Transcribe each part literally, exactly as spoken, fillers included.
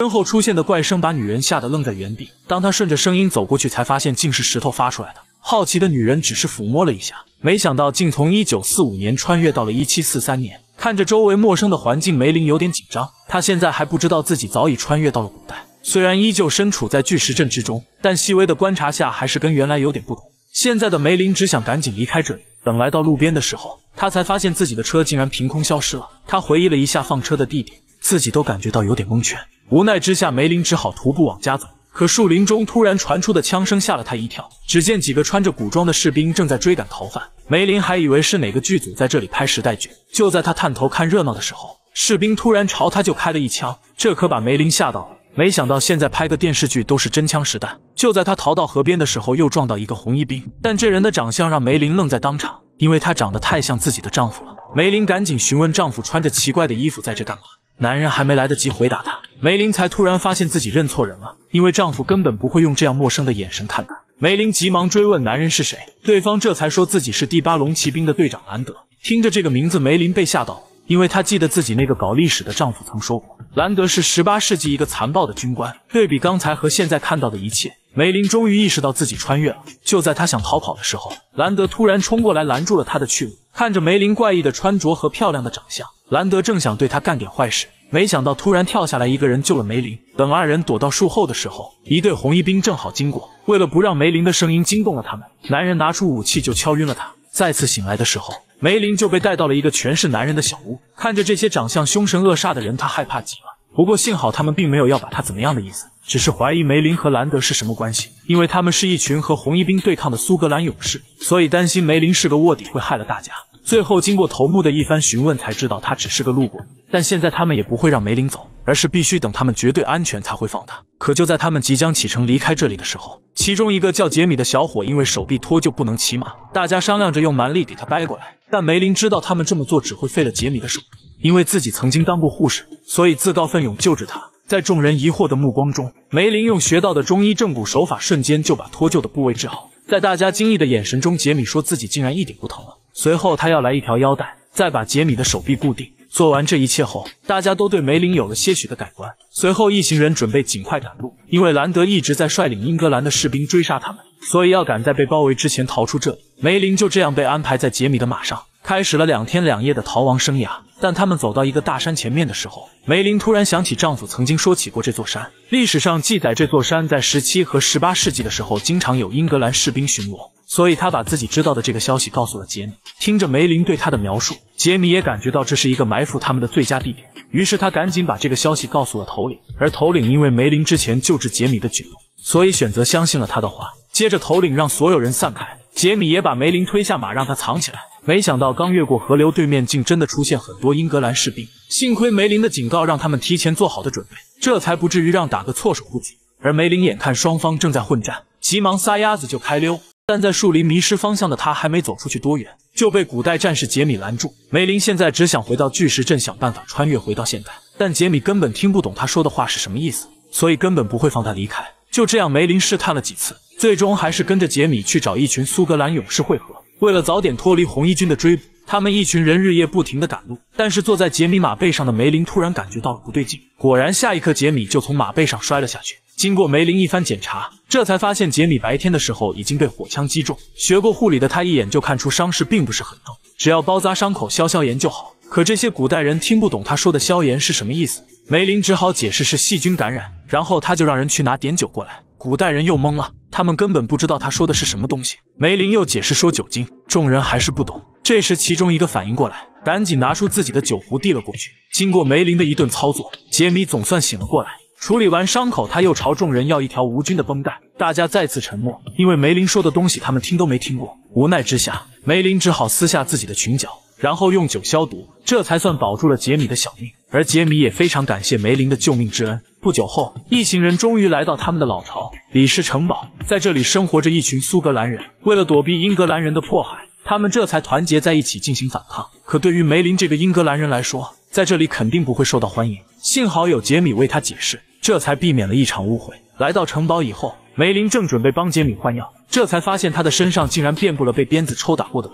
身后出现的怪声把女人吓得愣在原地。当她顺着声音走过去，才发现竟是石头发出来的。好奇的女人只是抚摸了一下，没想到竟从一九四五年穿越到了一七四三年。看着周围陌生的环境，梅林有点紧张。她现在还不知道自己早已穿越到了古代，虽然依旧身处在巨石阵之中，但细微的观察下还是跟原来有点不同。现在的梅林只想赶紧离开这里。等来到路边的时候，他才发现自己的车竟然凭空消失了。他回忆了一下放车的地点，自己都感觉到有点蒙圈。无奈之下，梅林只好徒步往家走。可树林中突然传出的枪声吓了他一跳，只见几个穿着古装的士兵正在追赶逃犯。梅林还以为是哪个剧组在这里拍时代剧，就在他探头看热闹的时候，士兵突然朝他就开了一枪，这可把梅林吓到了。没想到现在拍个电视剧都是真枪实弹。就在他逃到河边的时候，又撞到一个红衣兵，但这人的长相让梅林愣在当场，因为他长得太像自己的丈夫了。梅林赶紧询问丈夫穿着奇怪的衣服在这干嘛。男人还没来得及回答他，梅林才突然发现自己认错人了，因为丈夫根本不会用这样陌生的眼神看他。梅林急忙追问男人是谁，对方这才说自己是第八龙骑兵的队长兰德。听着这个名字，梅林被吓到，因为她记得自己那个搞历史的丈夫曾说过，兰德是十八世纪一个残暴的军官。对比刚才和现在看到的一切，梅林终于意识到自己穿越了。就在她想逃跑的时候，兰德突然冲过来拦住了她的去路。看着梅林怪异的穿着和漂亮的长相，兰德正想对她干点坏事，没想到突然跳下来一个人救了梅林。等二人躲到树后的时候，一队红衣兵正好经过。为了不让梅林的声音惊动了他们，男人拿出武器就敲晕了他。再次醒来的时候，梅林就被带到了一个全是男人的小屋。看着这些长相凶神恶煞的人，他害怕极了。不过幸好他们并没有要把他怎么样的意思，只是怀疑梅林和兰德是什么关系，因为他们是一群和红衣兵对抗的苏格兰勇士，所以担心梅林是个卧底会害了大家。最后经过头目的一番询问，才知道他只是个路过。但现在他们也不会让梅林走，而是必须等他们绝对安全才会放他。可就在他们即将启程离开这里的时候，其中一个叫杰米的小伙因为手臂脱臼不能骑马，大家商量着用蛮力给他掰过来。但梅林知道他们这么做只会废了杰米的手臂，因为自己曾经当过护士，所以自告奋勇救治他。在众人疑惑的目光中，梅林用学到的中医正骨手法瞬间就把脱臼的部位治好。在大家惊异的眼神中，杰米说自己竟然一点不疼了。随后他要来一条腰带，再把杰米的手臂固定。做完这一切后，大家都对梅林有了些许的改观。随后一行人准备尽快赶路，因为兰德一直在率领英格兰的士兵追杀他们，所以要赶在被包围之前逃出这里。梅林就这样被安排在杰米的马上，开始了两天两夜的逃亡生涯。但他们走到一个大山前面的时候，梅林突然想起丈夫曾经说起过这座山。历史上记载，这座山在十七和十八世纪的时候经常有英格兰士兵巡逻，所以他把自己知道的这个消息告诉了杰米。听着梅林对他的描述，杰米也感觉到这是一个埋伏他们的最佳地点，于是他赶紧把这个消息告诉了头领。而头领因为梅林之前救治杰米的举动，所以选择相信了他的话。接着头领让所有人散开，杰米也把梅林推下马让他藏起来。没想到刚越过河流，对面竟真的出现很多英格兰士兵。幸亏梅林的警告让他们提前做好的准备，这才不至于让打个措手不及。而梅林眼看双方正在混战，急忙撒丫子就开溜。但在树林迷失方向的他还没走出去多远，就被古代战士杰米拦住。梅林现在只想回到巨石阵，想办法穿越回到现代，但杰米根本听不懂他说的话是什么意思，所以根本不会放他离开。就这样，梅林试探了几次，最终还是跟着杰米去找一群苏格兰勇士会合。为了早点脱离红衣军的追捕，他们一群人日夜不停地赶路。但是坐在杰米马背上的梅林突然感觉到了不对劲，果然下一刻杰米就从马背上摔了下去。经过梅林一番检查，这才发现杰米白天的时候已经被火枪击中。学过护理的他一眼就看出伤势并不是很重，只要包扎伤口消消炎就好。可这些古代人听不懂他说的消炎是什么意思，梅林只好解释是细菌感染，然后他就让人去拿碘酒过来。古代人又懵了，他们根本不知道他说的是什么东西。梅林又解释说酒精，众人还是不懂。这时其中一个反应过来，赶紧拿出自己的酒壶递了过去。经过梅林的一顿操作，杰米总算醒了过来。处理完伤口，他又朝众人要一条无菌的绷带。大家再次沉默，因为梅林说的东西他们听都没听过。无奈之下，梅林只好撕下自己的裙角，然后用酒消毒，这才算保住了杰米的小命。而杰米也非常感谢梅林的救命之恩。不久后，一行人终于来到他们的老巢李氏城堡，在这里生活着一群苏格兰人。为了躲避英格兰人的迫害，他们这才团结在一起进行反抗。可对于梅林这个英格兰人来说，在这里肯定不会受到欢迎。幸好有杰米为他解释，这才避免了一场误会。来到城堡以后，梅林正准备帮杰米换药，这才发现他的身上竟然遍布了被鞭子抽打过的疤痕。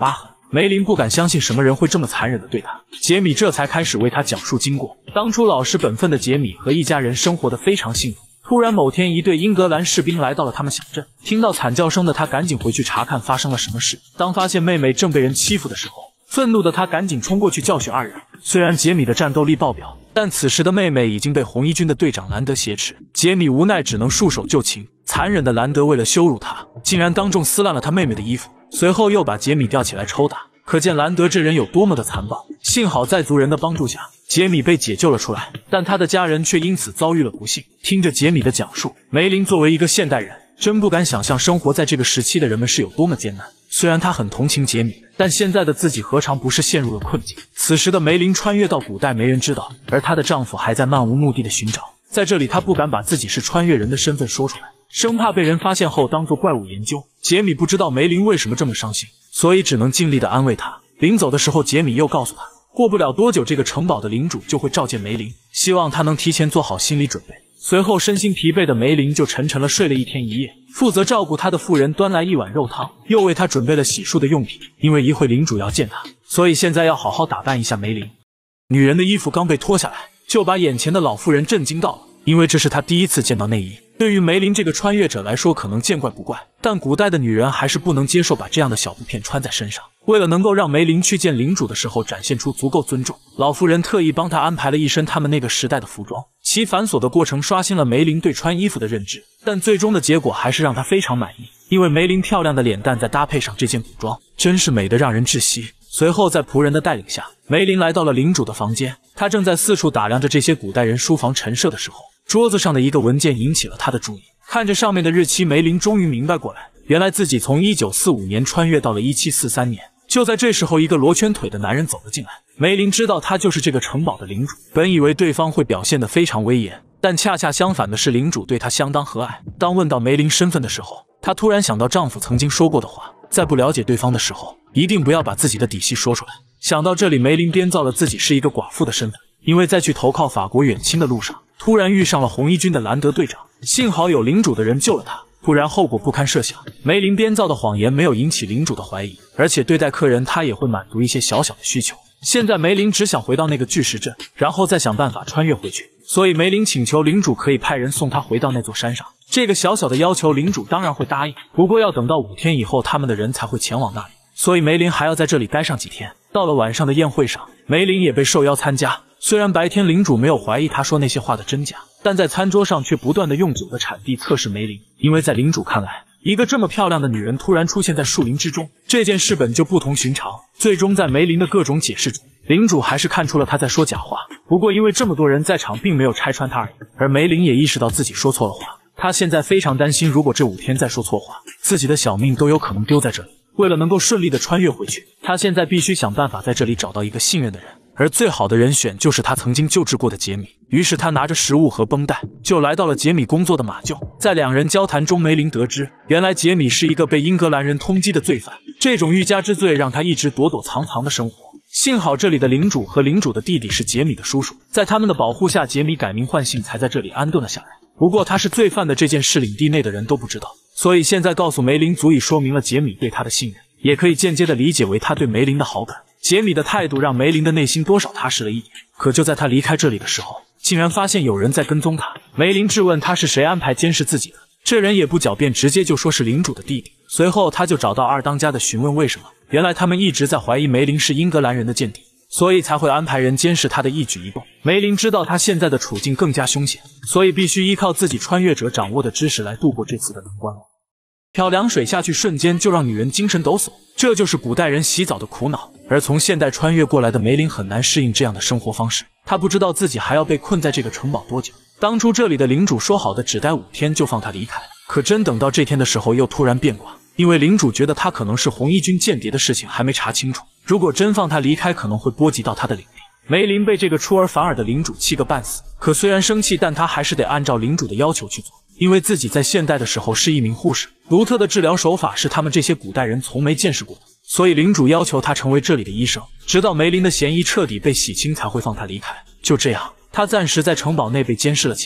梅林不敢相信什么人会这么残忍的对他。杰米这才开始为他讲述经过。当初老实本分的杰米和一家人生活得非常幸福。突然某天，一队英格兰士兵来到了他们小镇，听到惨叫声的他赶紧回去查看发生了什么事。当发现妹妹正被人欺负的时候，愤怒的他赶紧冲过去教训二人。虽然杰米的战斗力爆表，但此时的妹妹已经被红衣军的队长兰德挟持。杰米无奈只能束手就擒。残忍的兰德为了羞辱他，竟然当众撕烂了他妹妹的衣服，随后又把杰米吊起来抽打。可见兰德这人有多么的残暴。幸好在族人的帮助下，杰米被解救了出来，但他的家人却因此遭遇了不幸。听着杰米的讲述，梅林作为一个现代人，真不敢想象生活在这个时期的人们是有多么艰难。虽然他很同情杰米，但现在的自己何尝不是陷入了困境。此时的梅林穿越到古代没人知道，而她的丈夫还在漫无目的的寻找。在这里，她不敢把自己是穿越人的身份说出来，生怕被人发现后当作怪物研究。杰米不知道梅林为什么这么伤心，所以只能尽力的安慰她。临走的时候，杰米又告诉她，过不了多久这个城堡的领主就会召见梅林，希望她能提前做好心理准备。随后身心疲惫的梅林就沉沉了睡了一天一夜。负责照顾他的妇人端来一碗肉汤，又为他准备了洗漱的用品，因为一会领主要见他，所以现在要好好打扮一下梅林。女人的衣服刚被脱下来，就把眼前的老妇人震惊到了，因为这是她第一次见到内衣。对于梅林这个穿越者来说可能见怪不怪，但古代的女人还是不能接受把这样的小布片穿在身上。为了能够让梅林去见领主的时候展现出足够尊重，老妇人特意帮他安排了一身他们那个时代的服装。其繁琐的过程刷新了梅林对穿衣服的认知，但最终的结果还是让他非常满意，因为梅林漂亮的脸蛋再搭配上这件古装，真是美得让人窒息。随后在仆人的带领下，梅林来到了领主的房间，他正在四处打量着这些古代人书房陈设的时候，桌子上的一个文件引起了他的注意。看着上面的日期，梅林终于明白过来，原来自己从一九四五年穿越到了一七四三年。就在这时候，一个罗圈腿的男人走了进来。梅林知道他就是这个城堡的领主，本以为对方会表现得非常威严，但恰恰相反的是，领主对他相当和蔼。当问到梅林身份的时候，她突然想到丈夫曾经说过的话，在不了解对方的时候，一定不要把自己的底细说出来。想到这里，梅林编造了自己是一个寡妇的身份，因为在去投靠法国远亲的路上，突然遇上了红衣军的兰德队长，幸好有领主的人救了他，不然后果不堪设想。梅林编造的谎言没有引起领主的怀疑，而且对待客人他也会满足一些小小的需求。现在梅林只想回到那个巨石阵，然后再想办法穿越回去，所以梅林请求领主可以派人送他回到那座山上。这个小小的要求领主当然会答应，不过要等到五天以后他们的人才会前往那里，所以梅林还要在这里待上几天。到了晚上的宴会上，梅林也被受邀参加。虽然白天领主没有怀疑他说那些话的真假，但在餐桌上却不断的用酒的产地测试梅林，因为在领主看来，一个这么漂亮的女人突然出现在树林之中，这件事本就不同寻常。最终在梅林的各种解释中，领主还是看出了他在说假话。不过因为这么多人在场，并没有拆穿他而已。而梅林也意识到自己说错了话，他现在非常担心，如果这五天再说错话，自己的小命都有可能丢在这里。为了能够顺利的穿越回去，他现在必须想办法在这里找到一个信任的人，而最好的人选就是他曾经救治过的杰米。于是他拿着食物和绷带，就来到了杰米工作的马厩。在两人交谈中，梅林得知，原来杰米是一个被英格兰人通缉的罪犯，这种欲加之罪让他一直躲躲藏藏的生活。幸好这里的领主和领主的弟弟是杰米的叔叔，在他们的保护下，杰米改名换姓，才在这里安顿了下来。不过他是罪犯的这件事，领地内的人都不知道，所以现在告诉梅林，足以说明了杰米对他的信任，也可以间接的理解为他对梅林的好感。杰米的态度让梅林的内心多少踏实了一点。可就在他离开这里的时候，竟然发现有人在跟踪他。梅林质问他是谁安排监视自己的，这人也不狡辩，直接就说是领主的弟弟。随后他就找到二当家的询问为什么，原来他们一直在怀疑梅林是英格兰人的间谍，所以才会安排人监视他的一举一动。梅林知道他现在的处境更加凶险，所以必须依靠自己穿越者掌握的知识来度过这次的难关。漂凉水下去瞬间就让女人精神抖擞，这就是古代人洗澡的苦恼。而从现代穿越过来的梅林很难适应这样的生活方式，他不知道自己还要被困在这个城堡多久。当初这里的领主说好的只待五天就放他离开，可真等到这天的时候又突然变卦，因为领主觉得他可能是红衣军间谍的事情还没查清楚，如果真放他离开可能会波及到他的领地。梅林被这个出尔反尔的领主气个半死，可虽然生气，但他还是得按照领主的要求去做，因为自己在现代的时候是一名护士，独特的治疗手法是他们这些古代人从没见识过的，所以领主要求他成为这里的医生，直到梅林的嫌疑彻底被洗清才会放他离开。就这样，他暂时在城堡内被监视了起来。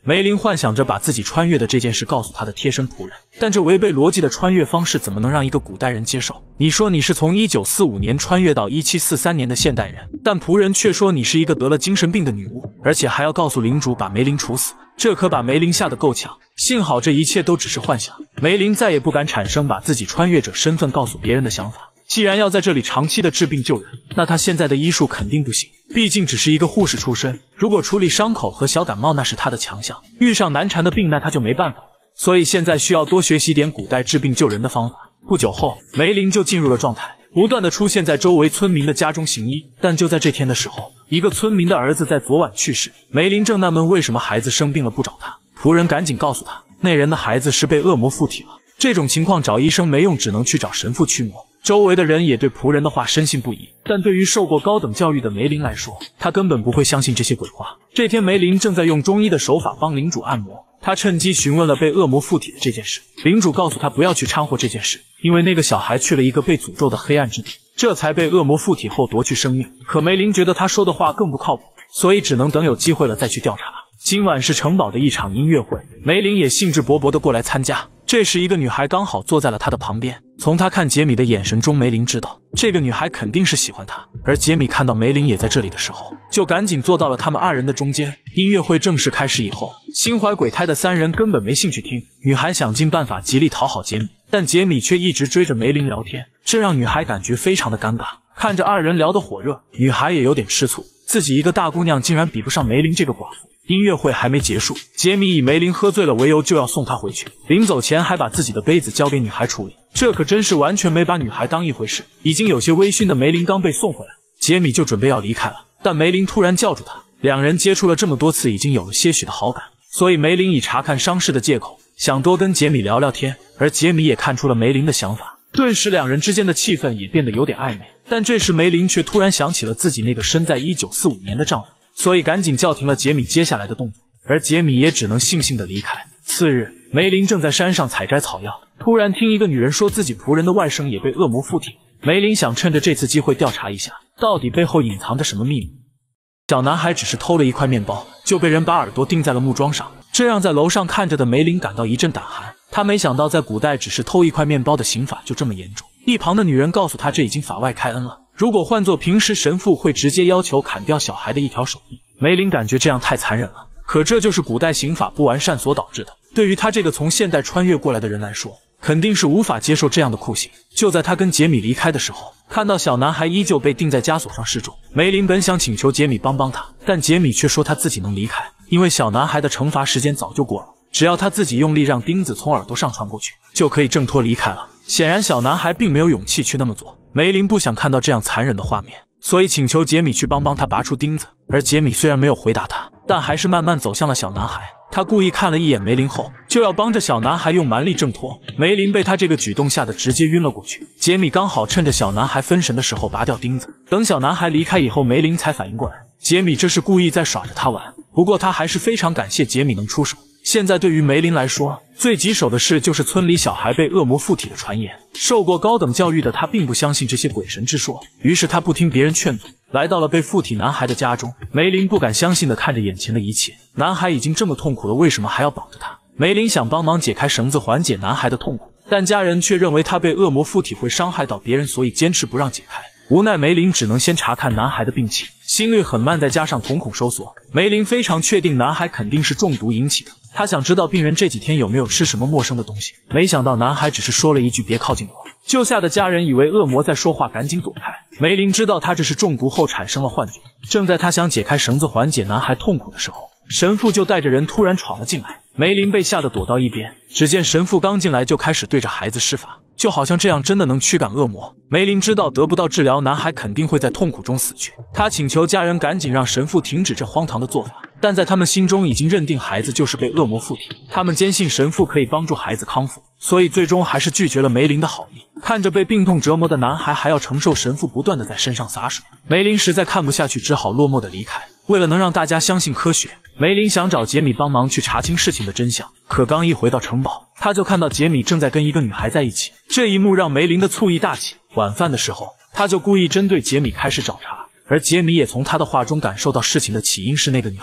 梅林幻想着把自己穿越的这件事告诉他的贴身仆人，但这违背逻辑的穿越方式怎么能让一个古代人接受？你说你是从一九四五年穿越到一七四三年的现代人，但仆人却说你是一个得了精神病的女巫，而且还要告诉领主把梅林处死，这可把梅林吓得够呛。幸好这一切都只是幻想，梅林再也不敢产生把自己穿越者身份告诉别人的想法。既然要在这里长期的治病救人，那他现在的医术肯定不行，毕竟只是一个护士出身。如果处理伤口和小感冒那是他的强项，遇上难缠的病那他就没办法了。所以现在需要多学习点古代治病救人的方法。不久后，梅林就进入了状态，不断的出现在周围村民的家中行医。但就在这天的时候，一个村民的儿子在昨晚去世，梅林正纳闷为什么孩子生病了不找他，仆人赶紧告诉他，那人的孩子是被恶魔附体了。这种情况找医生没用，只能去找神父驱魔。周围的人也对仆人的话深信不疑，但对于受过高等教育的梅林来说，他根本不会相信这些鬼话。这天，梅林正在用中医的手法帮领主按摩，他趁机询问了被恶魔附体的这件事。领主告诉他不要去掺和这件事，因为那个小孩去了一个被诅咒的黑暗之地，这才被恶魔附体后夺去生命。可梅林觉得他说的话更不靠谱，所以只能等有机会了再去调查。今晚是城堡的一场音乐会，梅林也兴致勃勃地过来参加。这时，一个女孩刚好坐在了他的旁边。从他看杰米的眼神中，梅林知道这个女孩肯定是喜欢他。而杰米看到梅林也在这里的时候，就赶紧坐到了他们二人的中间。音乐会正式开始以后，心怀鬼胎的三人根本没兴趣听。女孩想尽办法极力讨好杰米，但杰米却一直追着梅林聊天，这让女孩感觉非常的尴尬。看着二人聊得火热，女孩也有点吃醋，自己一个大姑娘竟然比不上梅林这个寡妇。音乐会还没结束，杰米以梅林喝醉了为由就要送她回去，临走前还把自己的杯子交给女孩处理，这可真是完全没把女孩当一回事。已经有些微醺的梅林刚被送回来，杰米就准备要离开了，但梅林突然叫住他。两人接触了这么多次，已经有了些许的好感，所以梅林以查看伤势的借口想多跟杰米聊聊天，而杰米也看出了梅林的想法，顿时两人之间的气氛也变得有点暧昧。但这时梅林却突然想起了自己那个生在一九四五年的丈夫，所以赶紧叫停了杰米接下来的动作，而杰米也只能悻悻地离开。次日，梅林正在山上采摘草药，突然听一个女人说自己仆人的外甥也被恶魔附体。梅林想趁着这次机会调查一下，到底背后隐藏着什么秘密。小男孩只是偷了一块面包，就被人把耳朵钉在了木桩上，这让在楼上看着的梅林感到一阵胆寒。他没想到在古代只是偷一块面包的刑法就这么严重。一旁的女人告诉他，这已经法外开恩了，如果换做平时，神父会直接要求砍掉小孩的一条手臂。梅林感觉这样太残忍了，可这就是古代刑法不完善所导致的。对于他这个从现代穿越过来的人来说，肯定是无法接受这样的酷刑。就在他跟杰米离开的时候，看到小男孩依旧被钉在枷锁上示众，梅林本想请求杰米帮帮他，但杰米却说他自己能离开，因为小男孩的惩罚时间早就过了，只要他自己用力让钉子从耳朵上穿过去，就可以挣脱离开了。显然小男孩并没有勇气去那么做，梅林不想看到这样残忍的画面，所以请求杰米去帮帮他拔出钉子。而杰米虽然没有回答他，但还是慢慢走向了小男孩。他故意看了一眼梅林后，就要帮着小男孩用蛮力挣脱。梅林被他这个举动吓得直接晕了过去。杰米刚好趁着小男孩分神的时候拔掉钉子，等小男孩离开以后，梅林才反应过来，杰米这是故意在耍着他玩。不过他还是非常感谢杰米能出手。现在对于梅林来说，最棘手的事就是村里小孩被恶魔附体的传言。受过高等教育的他并不相信这些鬼神之说，于是他不听别人劝阻，来到了被附体男孩的家中。梅林不敢相信地看着眼前的一切，男孩已经这么痛苦了，为什么还要绑着他？梅林想帮忙解开绳子缓解男孩的痛苦，但家人却认为他被恶魔附体会伤害到别人，所以坚持不让解开。无奈梅林只能先查看男孩的病情，心率很慢，再加上瞳孔收缩，梅林非常确定男孩肯定是中毒引起的。他想知道病人这几天有没有吃什么陌生的东西，没想到男孩只是说了一句别靠近我，就吓得家人以为恶魔在说话，赶紧躲开。梅林知道他这是中毒后产生了幻觉，正在他想解开绳子缓解男孩痛苦的时候，神父就带着人突然闯了进来。梅林被吓得躲到一边，只见神父刚进来就开始对着孩子施法，就好像这样真的能驱赶恶魔。梅林知道得不到治疗，男孩肯定会在痛苦中死去，他请求家人赶紧让神父停止这荒唐的做法，但在他们心中已经认定孩子就是被恶魔附体，他们坚信神父可以帮助孩子康复，所以最终还是拒绝了梅林的好意。看着被病痛折磨的男孩还要承受神父不断的在身上洒水，梅林实在看不下去，只好落寞的离开。为了能让大家相信科学，梅林想找杰米帮忙去查清事情的真相，可刚一回到城堡，他就看到杰米正在跟一个女孩在一起，这一幕让梅林的醋意大起。晚饭的时候，他就故意针对杰米开始找茬，而杰米也从他的话中感受到事情的起因是那个女孩。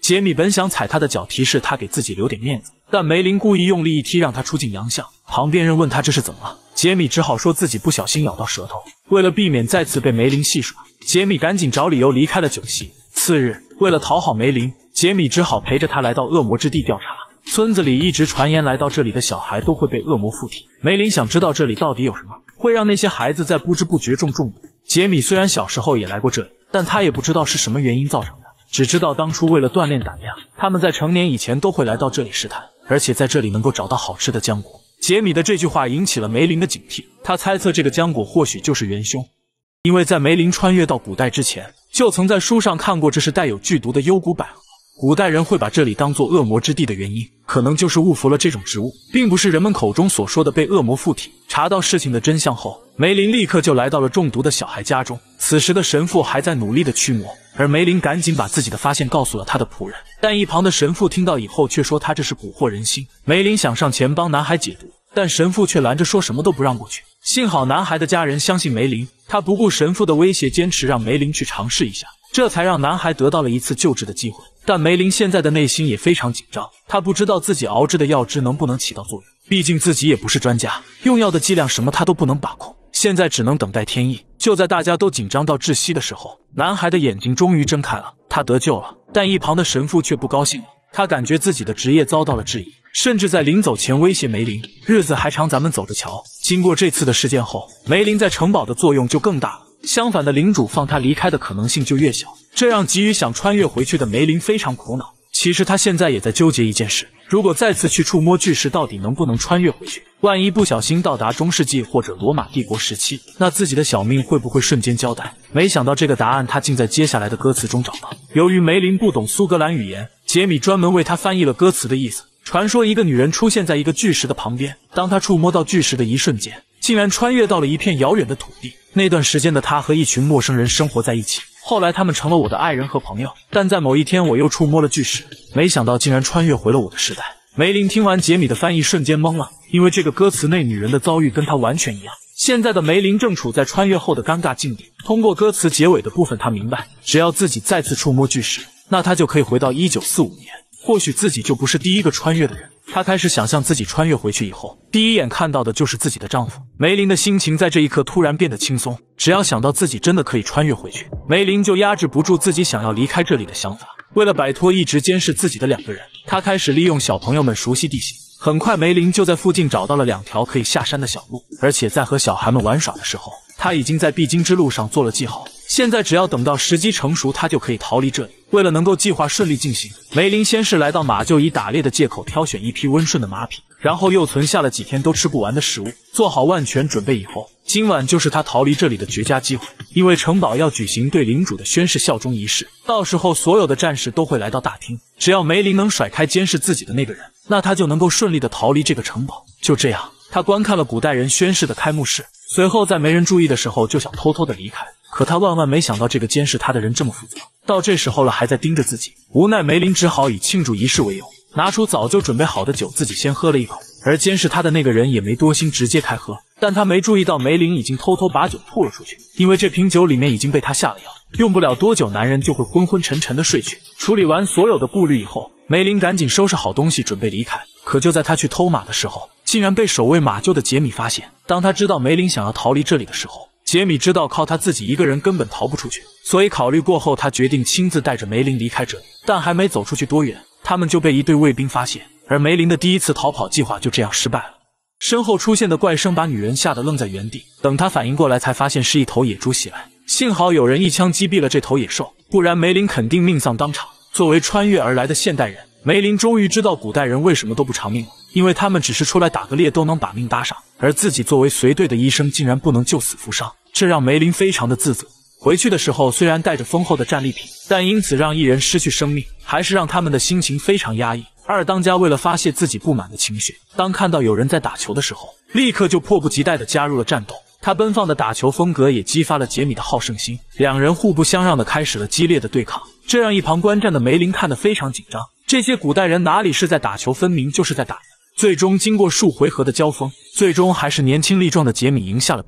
杰米本想踩他的脚，提示他给自己留点面子，但梅林故意用力一踢，让他出尽洋相。旁边人问他这是怎么了，杰米只好说自己不小心咬到舌头。为了避免再次被梅林戏耍，杰米赶紧找理由离开了酒席。次日，为了讨好梅林，杰米只好陪着他来到恶魔之地调查。村子里一直传言，来到这里的小孩都会被恶魔附体。梅林想知道这里到底有什么，会让那些孩子在不知不觉中中毒。杰米虽然小时候也来过这里，但他也不知道是什么原因造成的，只知道当初为了锻炼胆量，他们在成年以前都会来到这里试探，而且在这里能够找到好吃的浆果。杰米的这句话引起了梅林的警惕，他猜测这个浆果或许就是元凶，因为在梅林穿越到古代之前，就曾在书上看过这是带有剧毒的幽谷百合。古代人会把这里当作恶魔之地的原因，可能就是误服了这种植物，并不是人们口中所说的被恶魔附体。查到事情的真相后，梅林立刻就来到了中毒的小孩家中。此时的神父还在努力的驱魔，而梅林赶紧把自己的发现告诉了他的仆人。但一旁的神父听到以后却说他这是蛊惑人心。梅林想上前帮男孩解毒，但神父却拦着说什么都不让过去。幸好男孩的家人相信梅林，他不顾神父的威胁，坚持让梅林去尝试一下，这才让男孩得到了一次救治的机会。但梅林现在的内心也非常紧张，他不知道自己熬制的药汁能不能起到作用，毕竟自己也不是专家，用药的剂量什么他都不能把控，现在只能等待天意。就在大家都紧张到窒息的时候，男孩的眼睛终于睁开了，他得救了。但一旁的神父却不高兴了，他感觉自己的职业遭到了质疑，甚至在临走前威胁梅林，日子还长，咱们走着瞧。经过这次的事件后，梅林在城堡的作用就更大了，相反的，领主放他离开的可能性就越小，这让急于想穿越回去的梅林非常苦恼。其实他现在也在纠结一件事，如果再次去触摸巨石，到底能不能穿越回去？万一不小心到达中世纪或者罗马帝国时期，那自己的小命会不会瞬间交代？没想到这个答案他竟在接下来的歌词中找到。由于梅林不懂苏格兰语言，杰米专门为他翻译了歌词的意思。传说一个女人出现在一个巨石的旁边，当她触摸到巨石的一瞬间，竟然穿越到了一片遥远的土地。那段时间的她和一群陌生人生活在一起，后来他们成了我的爱人和朋友。但在某一天，我又触摸了巨石，没想到竟然穿越回了我的时代。梅林听完杰米的翻译，瞬间懵了，因为这个歌词内女人的遭遇跟她完全一样。现在的梅林正处在穿越后的尴尬境地。通过歌词结尾的部分，他明白，只要自己再次触摸巨石，那他就可以回到一九四五年。或许自己就不是第一个穿越的人。她开始想象自己穿越回去以后，第一眼看到的就是自己的丈夫。梅林的心情在这一刻突然变得轻松，只要想到自己真的可以穿越回去，梅林就压制不住自己想要离开这里的想法。为了摆脱一直监视自己的两个人，她开始利用小朋友们熟悉地形。很快，梅林就在附近找到了两条可以下山的小路，而且在和小孩们玩耍的时候，他已经在必经之路上做了记号。现在只要等到时机成熟，他就可以逃离这里。为了能够计划顺利进行，梅林先是来到马厩，以打猎的借口挑选一匹温顺的马匹，然后又存下了几天都吃不完的食物，做好万全准备以后，今晚就是他逃离这里的绝佳机会。因为城堡要举行对领主的宣誓效忠仪式，到时候所有的战士都会来到大厅，只要梅林能甩开监视自己的那个人，那他就能够顺利的逃离这个城堡。就这样，他观看了古代人宣誓的开幕式，随后在没人注意的时候就想偷偷的离开。可他万万没想到，这个监视他的人这么负责，到这时候了还在盯着自己。无奈梅林只好以庆祝仪式为由，拿出早就准备好的酒，自己先喝了一口。而监视他的那个人也没多心，直接开喝。但他没注意到梅林已经偷偷把酒吐了出去，因为这瓶酒里面已经被他下了药，用不了多久男人就会昏昏沉沉的睡去。处理完所有的顾虑以后，梅林赶紧收拾好东西准备离开。可就在他去偷马的时候，竟然被守卫马厩的杰米发现。当他知道梅林想要逃离这里的时候，杰米知道靠他自己一个人根本逃不出去，所以考虑过后，他决定亲自带着梅林离开这里。但还没走出去多远，他们就被一队卫兵发现，而梅林的第一次逃跑计划就这样失败了。身后出现的怪声把女人吓得愣在原地，等她反应过来，才发现是一头野猪袭来。幸好有人一枪击毙了这头野兽，不然梅林肯定命丧当场。作为穿越而来的现代人，梅林终于知道古代人为什么都不偿命了，因为他们只是出来打个猎都能把命搭上，而自己作为随队的医生竟然不能救死扶伤，这让梅林非常的自责。回去的时候虽然带着丰厚的战利品，但因此让一人失去生命，还是让他们的心情非常压抑。二当家为了发泄自己不满的情绪，当看到有人在打球的时候，立刻就迫不及待地加入了战斗。他奔放的打球风格也激发了杰米的好胜心，两人互不相让地开始了激烈的对抗，这让一旁观战的梅林看得非常紧张。这些古代人哪里是在打球，分明就是在打人。最终经过数回合的交锋，最终还是年轻力壮的杰米赢下了比赛。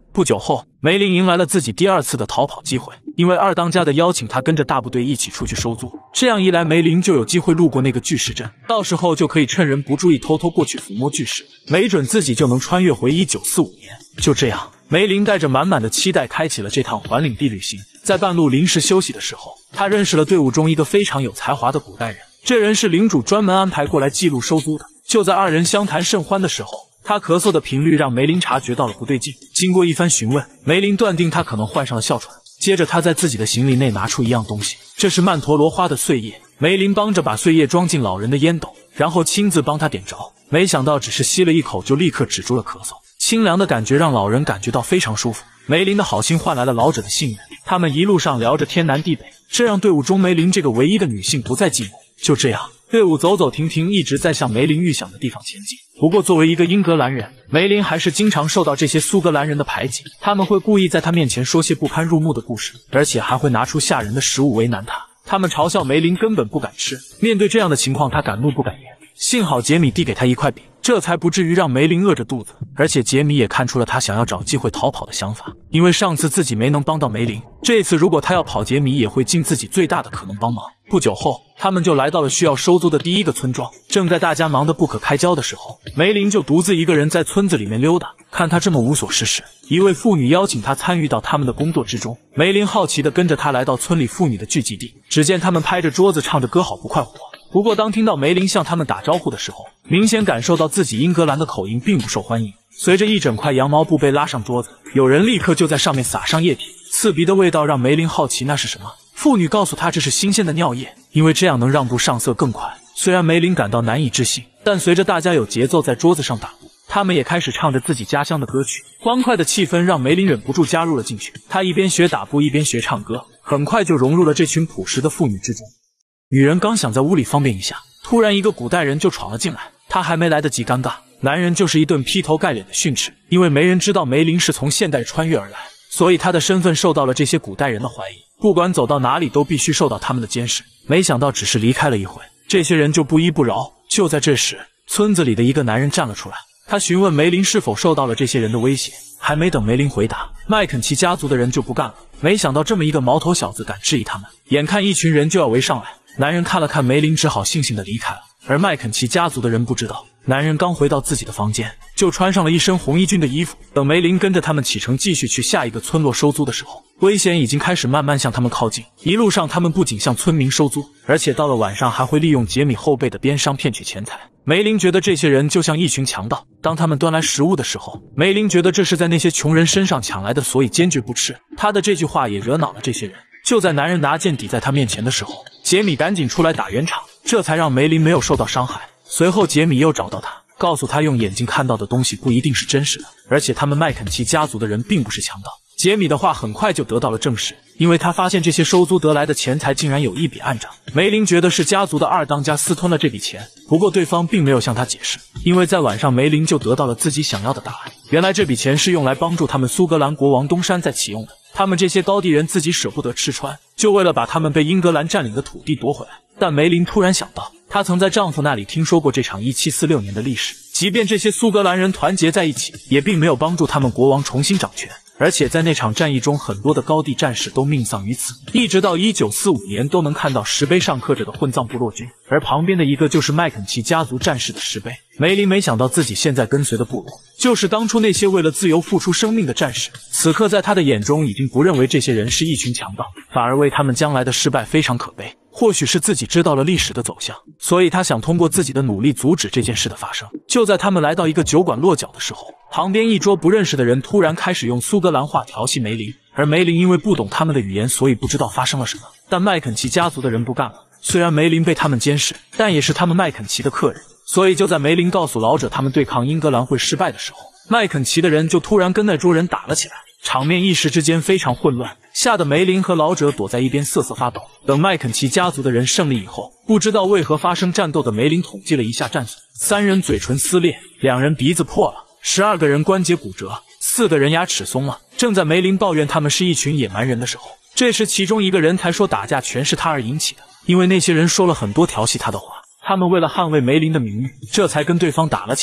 不久后，梅林迎来了自己第二次的逃跑机会，因为二当家的邀请他跟着大部队一起出去收租，这样一来，梅林就有机会路过那个巨石阵，到时候就可以趁人不注意偷偷过去抚摸巨石，没准自己就能穿越回一九四五年。就这样，梅林带着满满的期待开启了这趟环领地旅行。在半路临时休息的时候，他认识了队伍中一个非常有才华的古代人，这人是领主专门安排过来记录收租的。就在二人相谈甚欢的时候，他咳嗽的频率让梅林察觉到了不对劲。经过一番询问，梅林断定他可能患上了哮喘。接着他在自己的行李内拿出一样东西，这是曼陀罗花的碎叶。梅林帮着把碎叶装进老人的烟斗，然后亲自帮他点着。没想到只是吸了一口就立刻止住了咳嗽，清凉的感觉让老人感觉到非常舒服。梅林的好心换来了老者的信任，他们一路上聊着天南地北，这让队伍中梅林这个唯一的女性不再寂寞。就这样，队伍走走停停，一直在向梅林预想的地方前进。不过作为一个英格兰人，梅林还是经常受到这些苏格兰人的排挤，他们会故意在他面前说些不堪入目的故事，而且还会拿出吓人的食物为难他。他们嘲笑梅林根本不敢吃，面对这样的情况，他敢怒不敢言。幸好杰米递给他一块饼，这才不至于让梅林饿着肚子。而且杰米也看出了他想要找机会逃跑的想法，因为上次自己没能帮到梅林，这次如果他要跑，杰米也会尽自己最大的可能帮忙。不久后，他们就来到了需要收租的第一个村庄。正在大家忙得不可开交的时候，梅林就独自一个人在村子里面溜达。看他这么无所事事，一位妇女邀请他参与到他们的工作之中。梅林好奇地跟着他来到村里妇女的聚集地，只见他们拍着桌子唱着歌，好不快活。不过当听到梅林向他们打招呼的时候，明显感受到自己英格兰的口音并不受欢迎。随着一整块羊毛布被拉上桌子，有人立刻就在上面撒上液体，刺鼻的味道让梅林好奇那是什么。妇女告诉他这是新鲜的尿液，因为这样能让布上色更快。虽然梅林感到难以置信，但随着大家有节奏在桌子上打鼓，他们也开始唱着自己家乡的歌曲。欢快的气氛让梅林忍不住加入了进去，他一边学打鼓一边学唱歌，很快就融入了这群朴实的妇女之中。女人刚想在屋里方便一下，突然一个古代人就闯了进来，他还没来得及尴尬，男人就是一顿劈头盖脸的训斥。因为没人知道梅林是从现代穿越而来，所以他的身份受到了这些古代人的怀疑，不管走到哪里都必须受到他们的监视。没想到只是离开了一会，这些人就不依不饶。就在这时，村子里的一个男人站了出来，他询问梅林是否受到了这些人的威胁。还没等梅林回答，麦肯齐家族的人就不干了。没想到这么一个毛头小子敢质疑他们，眼看一群人就要围上来，男人看了看梅林，只好悻悻地离开了。而麦肯齐家族的人不知道，男人刚回到自己的房间，就穿上了一身红衣军的衣服。等梅林跟着他们启程继续去下一个村落收租的时候，危险已经开始慢慢向他们靠近。一路上他们不仅向村民收租，而且到了晚上还会利用杰米后辈的边商骗取钱财。梅林觉得这些人就像一群强盗，当他们端来食物的时候，梅林觉得这是在那些穷人身上抢来的，所以坚决不吃。他的这句话也惹恼了这些人。就在男人拿剑抵在他面前的时候，杰米赶紧出来打圆场，这才让梅林没有受到伤害。随后杰米又找到他，告诉他用眼睛看到的东西不一定是真实的，而且他们麦肯齐家族的人并不是强盗。杰米的话很快就得到了证实，因为他发现这些收租得来的钱财竟然有一笔暗账。梅林觉得是家族的二当家私吞了这笔钱，不过对方并没有向他解释，因为在晚上梅林就得到了自己想要的答案。原来这笔钱是用来帮助他们苏格兰国王东山再启用的，他们这些高地人自己舍不得吃穿，就为了把他们被英格兰占领的土地夺回来。但梅林突然想到，她曾在丈夫那里听说过这场一七四六年的历史，即便这些苏格兰人团结在一起，也并没有帮助他们国王重新掌权。而且在那场战役中，很多的高地战士都命丧于此，一直到一九四五年都能看到石碑上刻着的混葬部落军，而旁边的一个就是麦肯齐家族战士的石碑。梅林没想到自己现在跟随的部落，就是当初那些为了自由付出生命的战士。此刻在他的眼中，已经不认为这些人是一群强盗，反而为他们将来的失败非常可悲。或许是自己知道了历史的走向，所以他想通过自己的努力阻止这件事的发生。就在他们来到一个酒馆落脚的时候，旁边一桌不认识的人突然开始用苏格兰话调戏梅林，而梅林因为不懂他们的语言，所以不知道发生了什么。但麦肯齐家族的人不干了，虽然梅林被他们监视，但也是他们麦肯齐的客人，所以就在梅林告诉老者他们对抗英格兰会失败的时候，麦肯齐的人就突然跟那桌人打了起来，场面一时之间非常混乱，吓得梅林和老者躲在一边瑟瑟发抖。等麦肯齐家族的人胜利以后，不知道为何发生战斗的梅林统计了一下战损，三人嘴唇撕裂，两人鼻子破了，十二个人关节骨折，四个人牙齿松了。正在梅林抱怨他们是一群野蛮人的时候，这时其中一个人才说打架全是他而引起的，因为那些人说了很多调戏他的话，他们为了捍卫梅林的名誉，这才跟对方打了起来。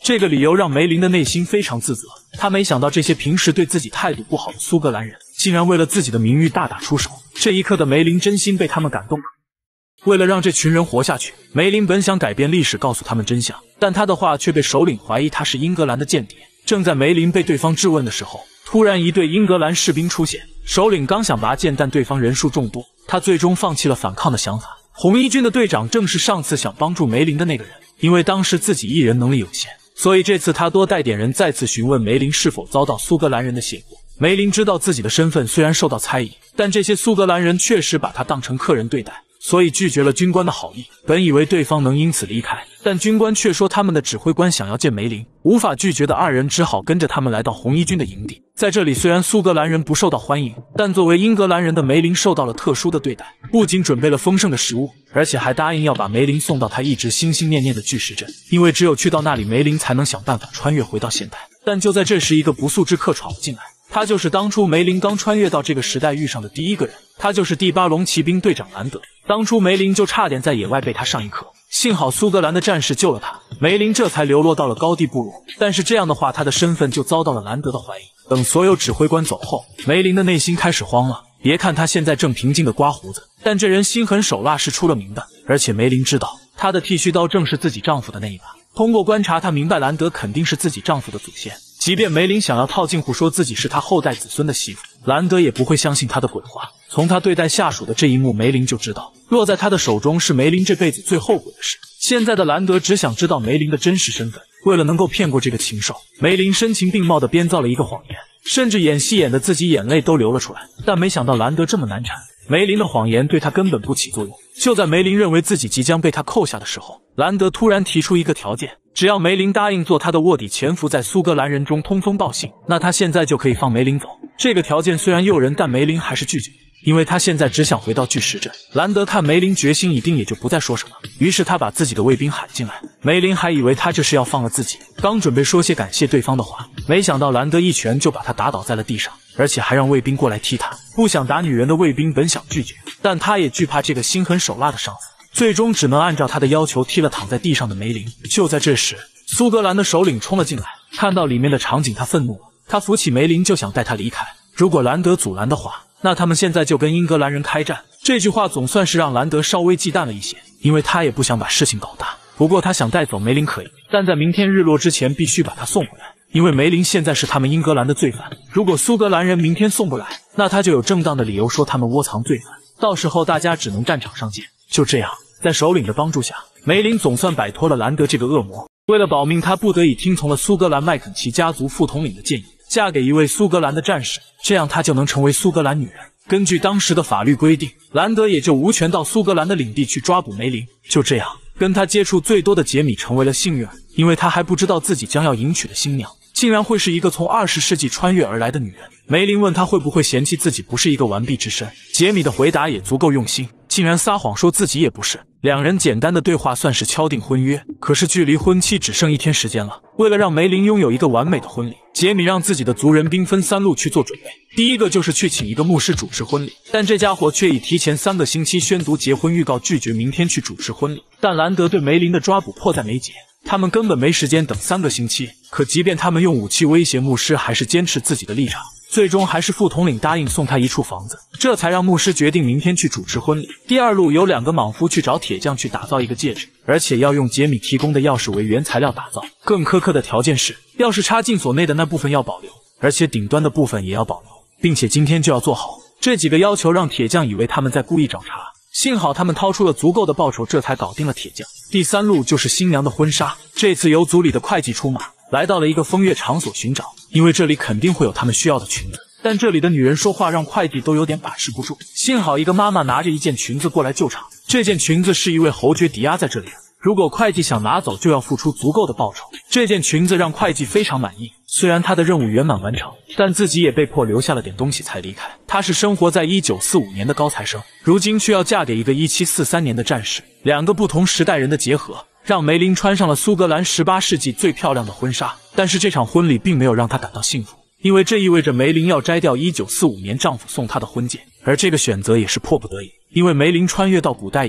这个理由让梅林的内心非常自责，他没想到这些平时对自己态度不好的苏格兰人，竟然为了自己的名誉大打出手。这一刻的梅林真心被他们感动了。为了让这群人活下去，梅林本想改变历史，告诉他们真相，但他的话却被首领怀疑他是英格兰的间谍。正在梅林被对方质问的时候，突然一队英格兰士兵出现，首领刚想拔剑，但对方人数众多，他最终放弃了反抗的想法。红衣军的队长正是上次想帮助梅林的那个人，因为当时自己一人能力有限，所以这次他多带点人再次询问梅林是否遭到苏格兰人的胁迫。梅林知道自己的身份虽然受到猜疑，但这些苏格兰人确实把他当成客人对待，所以拒绝了军官的好意。本以为对方能因此离开，但军官却说他们的指挥官想要见梅林，无法拒绝的二人只好跟着他们来到红衣军的营地。在这里，虽然苏格兰人不受到欢迎，但作为英格兰人的梅林受到了特殊的对待，不仅准备了丰盛的食物，而且还答应要把梅林送到他一直心心念念的巨石阵，因为只有去到那里，梅林才能想办法穿越回到现代。但就在这时，一个不速之客闯了进来，他就是当初梅林刚穿越到这个时代遇上的第一个人，他就是第八龙骑兵队长兰德。当初梅林就差点在野外被他上一课，幸好苏格兰的战士救了他，梅林这才流落到了高地部落。但是这样的话，他的身份就遭到了兰德的怀疑。等所有指挥官走后，梅林的内心开始慌了。别看他现在正平静的刮胡子，但这人心狠手辣是出了名的。而且梅林知道，他的剃须刀正是自己丈夫的那一把。通过观察，他明白兰德肯定是自己丈夫的祖先。即便梅林想要套近乎说自己是他后代子孙的媳妇，兰德也不会相信他的鬼话。从他对待下属的这一幕，梅林就知道落在他的手中是梅林这辈子最后悔的事。现在的兰德只想知道梅林的真实身份，为了能够骗过这个禽兽，梅林声情并茂地编造了一个谎言，甚至演戏演得自己眼泪都流了出来。但没想到兰德这么难缠，梅林的谎言对他根本不起作用。就在梅林认为自己即将被他扣下的时候，兰德突然提出一个条件，只要梅林答应做他的卧底，潜伏在苏格兰人中通风报信，那他现在就可以放梅林走。这个条件虽然诱人，但梅林还是拒绝，因为他现在只想回到巨石阵。兰德看梅林决心已定，也就不再说什么，于是他把自己的卫兵喊进来。梅林还以为他这是要放了自己，刚准备说些感谢对方的话，没想到兰德一拳就把他打倒在了地上，而且还让卫兵过来踢他。不想打女人的卫兵本想拒绝，但他也惧怕这个心狠手辣的上司，最终只能按照他的要求踢了躺在地上的梅林。就在这时，苏格兰的首领冲了进来，看到里面的场景，他愤怒了，他扶起梅林就想带他离开。如果兰德阻拦的话，那他们现在就跟英格兰人开战。这句话总算是让兰德稍微忌惮了一些，因为他也不想把事情搞大。不过他想带走梅林可以，但在明天日落之前必须把他送回来，因为梅林现在是他们英格兰的罪犯。如果苏格兰人明天送不来，那他就有正当的理由说他们窝藏罪犯，到时候大家只能战场上见。就这样，在首领的帮助下，梅林总算摆脱了兰德这个恶魔。为了保命，他不得已听从了苏格兰麦肯齐家族副统领的建议，嫁给一位苏格兰的战士，这样他就能成为苏格兰女人。根据当时的法律规定，兰德也就无权到苏格兰的领地去抓捕梅林。就这样，跟他接触最多的杰米成为了幸运儿，因为他还不知道自己将要迎娶的新娘竟然会是一个从二十世纪穿越而来的女人。梅林问他会不会嫌弃自己不是一个完璧之身，杰米的回答也足够用心，竟然撒谎说自己也不是。两人简单的对话算是敲定婚约，可是距离婚期只剩一天时间了。为了让梅林拥有一个完美的婚礼，杰米让自己的族人兵分三路去做准备。第一个就是去请一个牧师主持婚礼，但这家伙却已提前三个星期宣读结婚预告，拒绝明天去主持婚礼。但兰德对梅林的抓捕迫在眉睫，他们根本没时间等三个星期。可即便他们用武器威胁牧师，还是坚持自己的立场。最终还是副统领答应送他一处房子，这才让牧师决定明天去主持婚礼。第二路有两个莽夫去找铁匠去打造一个戒指，而且要用杰米提供的钥匙为原材料打造。更苛刻的条件是，钥匙插进锁内的那部分要保留，而且顶端的部分也要保留，并且今天就要做好。这几个要求让铁匠以为他们在故意找茬，幸好他们掏出了足够的报酬，这才搞定了铁匠。第三路就是新娘的婚纱，这次由族里的会计出马，来到了一个风月场所寻找，因为这里肯定会有他们需要的裙子。但这里的女人说话让会计都有点把持不住，幸好一个妈妈拿着一件裙子过来救场。这件裙子是一位侯爵抵押在这里的，如果会计想拿走，就要付出足够的报酬。这件裙子让会计非常满意，虽然他的任务圆满完成，但自己也被迫留下了点东西才离开。他是生活在一九四五年的高材生，如今却要嫁给一个一七四三年的战士，两个不同时代人的结合，让梅林穿上了苏格兰十八世纪最漂亮的婚纱。但是这场婚礼并没有让她感到幸福，因为这意味着梅林要摘掉一九四五年丈夫送她的婚戒，而这个选择也是迫不得已。因为梅林穿越到古代以后，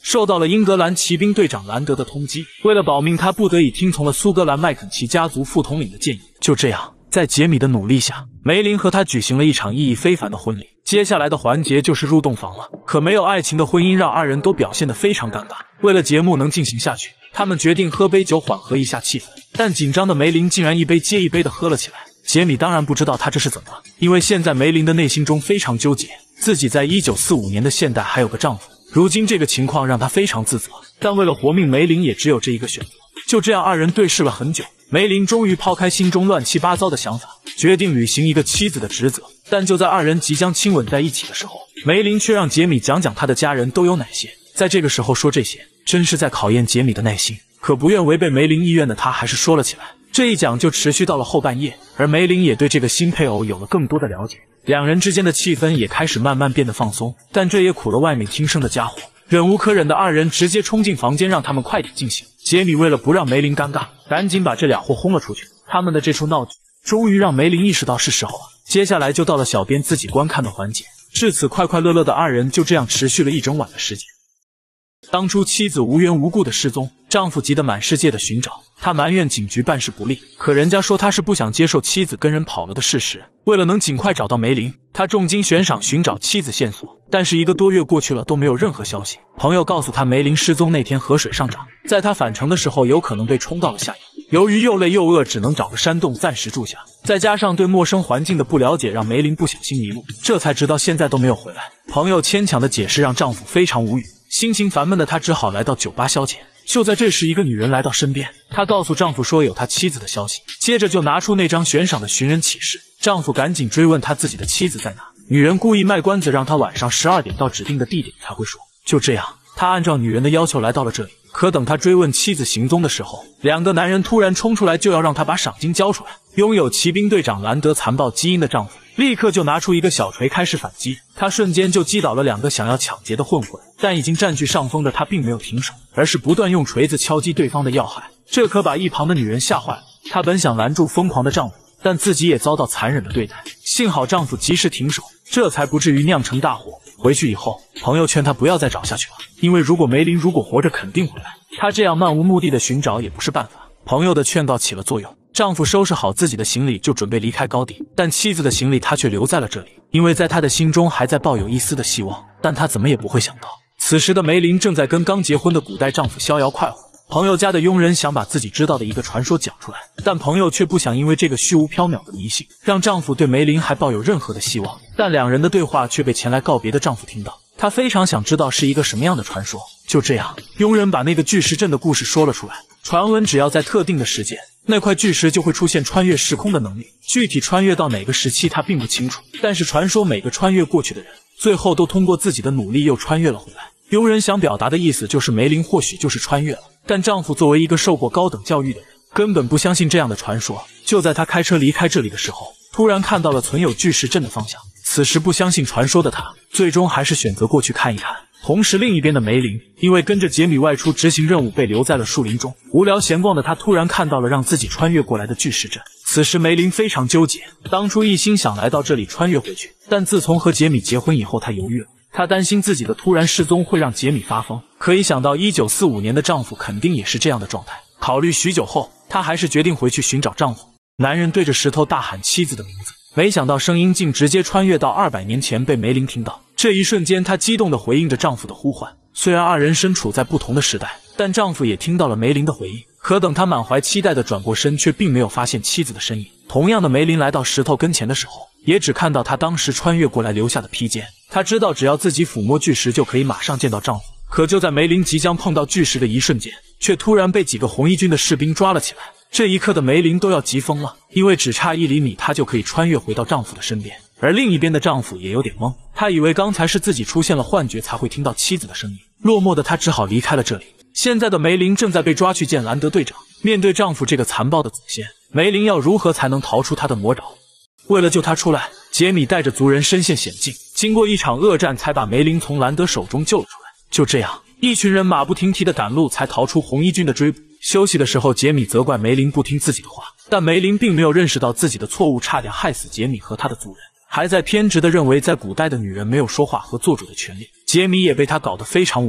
受到了英格兰骑兵队长兰德的通缉。为了保命，他不得已听从了苏格兰麦肯齐家族副统领的建议。就这样，在杰米的努力下，梅林和他举行了一场意义非凡的婚礼。接下来的环节就是入洞房了。可没有爱情的婚姻让二人都表现得非常尴尬。为了节目能进行下去，他们决定喝杯酒缓和一下气氛。但紧张的梅林竟然一杯接一杯的喝了起来。杰米当然不知道他这是怎么了，因为现在梅林的内心中非常纠结，自己在一九四五年的现代还有个丈夫，如今这个情况让他非常自责。但为了活命，梅林也只有这一个选择。就这样，二人对视了很久。梅林终于抛开心中乱七八糟的想法，决定履行一个妻子的职责。但就在二人即将亲吻在一起的时候，梅林却让杰米讲讲他的家人都有哪些。在这个时候说这些，真是在考验杰米的耐心。可不愿违背梅林意愿的他还是说了起来。这一讲就持续到了后半夜，而梅林也对这个新配偶有了更多的了解，两人之间的气氛也开始慢慢变得放松。但这也苦了外面听声的家伙，忍无可忍的二人直接冲进房间，让他们快点进行。杰米为了不让梅林尴尬，赶紧把这俩货轰了出去。他们的这出闹剧终于让梅林意识到是时候了。接下来就到了小编自己观看的环节。至此，快快乐乐的二人就这样持续了一整晚的时间。当初妻子无缘无故的失踪，丈夫急得满世界的寻找，他埋怨警局办事不力，可人家说他是不想接受妻子跟人跑了的事实。为了能尽快找到梅林，他重金悬赏寻找妻子线索，但是一个多月过去了都没有任何消息。朋友告诉他，梅林失踪那天河水上涨，在他返程的时候有可能被冲到了下游。由于又累又饿，只能找个山洞暂时住下，再加上对陌生环境的不了解，让梅林不小心迷路，这才直到现在都没有回来。朋友牵强的解释让丈夫非常无语，心情烦闷的他只好来到酒吧消遣。就在这时，一个女人来到身边，她告诉丈夫说有她妻子的消息，接着就拿出那张悬赏的寻人启事。丈夫赶紧追问他自己的妻子在哪，女人故意卖关子，让他晚上十二点到指定的地点才会说。就这样，他按照女人的要求来到了这里。可等他追问妻子行踪的时候，两个男人突然冲出来，就要让他把赏金交出来。拥有骑兵队长兰德残暴基因的丈夫立刻就拿出一个小锤开始反击，他瞬间就击倒了两个想要抢劫的混混，但已经占据上风的他并没有停手，而是不断用锤子敲击对方的要害，这可把一旁的女人吓坏了。她本想拦住疯狂的丈夫，但自己也遭到残忍的对待，幸好丈夫及时停手，这才不至于酿成大祸。回去以后，朋友劝他不要再找下去了，因为如果梅林如果活着肯定回来，他这样漫无目的的寻找也不是办法。朋友的劝告起了作用，丈夫收拾好自己的行李就准备离开高地，但妻子的行李他却留在了这里，因为在他的心中还在抱有一丝的希望。但他怎么也不会想到，此时的梅林正在跟刚结婚的古代丈夫逍遥快活。朋友家的佣人想把自己知道的一个传说讲出来，但朋友却不想因为这个虚无缥缈的迷信，让丈夫对梅林还抱有任何的希望。但两人的对话却被前来告别的丈夫听到，他非常想知道是一个什么样的传说。就这样，佣人把那个巨石阵的故事说了出来。传闻只要在特定的时间，那块巨石就会出现穿越时空的能力，具体穿越到哪个时期他并不清楚，但是传说每个穿越过去的人，最后都通过自己的努力又穿越了回来。佣人想表达的意思就是梅林或许就是穿越了，但丈夫作为一个受过高等教育的人，根本不相信这样的传说。就在他开车离开这里的时候，突然看到了存有巨石阵的方向。此时不相信传说的他，最终还是选择过去看一看。同时另一边的梅林，因为跟着杰米外出执行任务，被留在了树林中。无聊闲逛的他突然看到了让自己穿越过来的巨石阵。此时梅林非常纠结，当初一心想来到这里穿越回去，但自从和杰米结婚以后，他犹豫了。她担心自己的突然失踪会让杰米发疯，可一想到一九四五年的丈夫肯定也是这样的状态，考虑许久后，她还是决定回去寻找丈夫。男人对着石头大喊妻子的名字，没想到声音竟直接穿越到二百年前，被梅林听到。这一瞬间，她激动地回应着丈夫的呼唤。虽然二人身处在不同的时代，但丈夫也听到了梅林的回应。可等他满怀期待地转过身，却并没有发现妻子的身影。同样的，梅林来到石头跟前的时候，也只看到他当时穿越过来留下的披肩。他知道只要自己抚摸巨石就可以马上见到丈夫。可就在梅林即将碰到巨石的一瞬间，却突然被几个红衣军的士兵抓了起来。这一刻的梅林都要急疯了，因为只差一厘米，她就可以穿越回到丈夫的身边。而另一边的丈夫也有点懵，他以为刚才是自己出现了幻觉才会听到妻子的声音。落寞的他只好离开了这里。现在的梅林正在被抓去见兰德队长。面对丈夫这个残暴的祖先，梅林要如何才能逃出他的魔爪？为了救他出来，杰米带着族人身陷险境，经过一场恶战才把梅林从兰德手中救了出来。就这样，一群人马不停蹄的赶路，才逃出红衣军的追捕。休息的时候，杰米责怪梅林不听自己的话，但梅林并没有认识到自己的错误，差点害死杰米和他的族人，还在偏执的认为在古代的女人没有说话和做主的权利。杰米也被他搞得非常无语。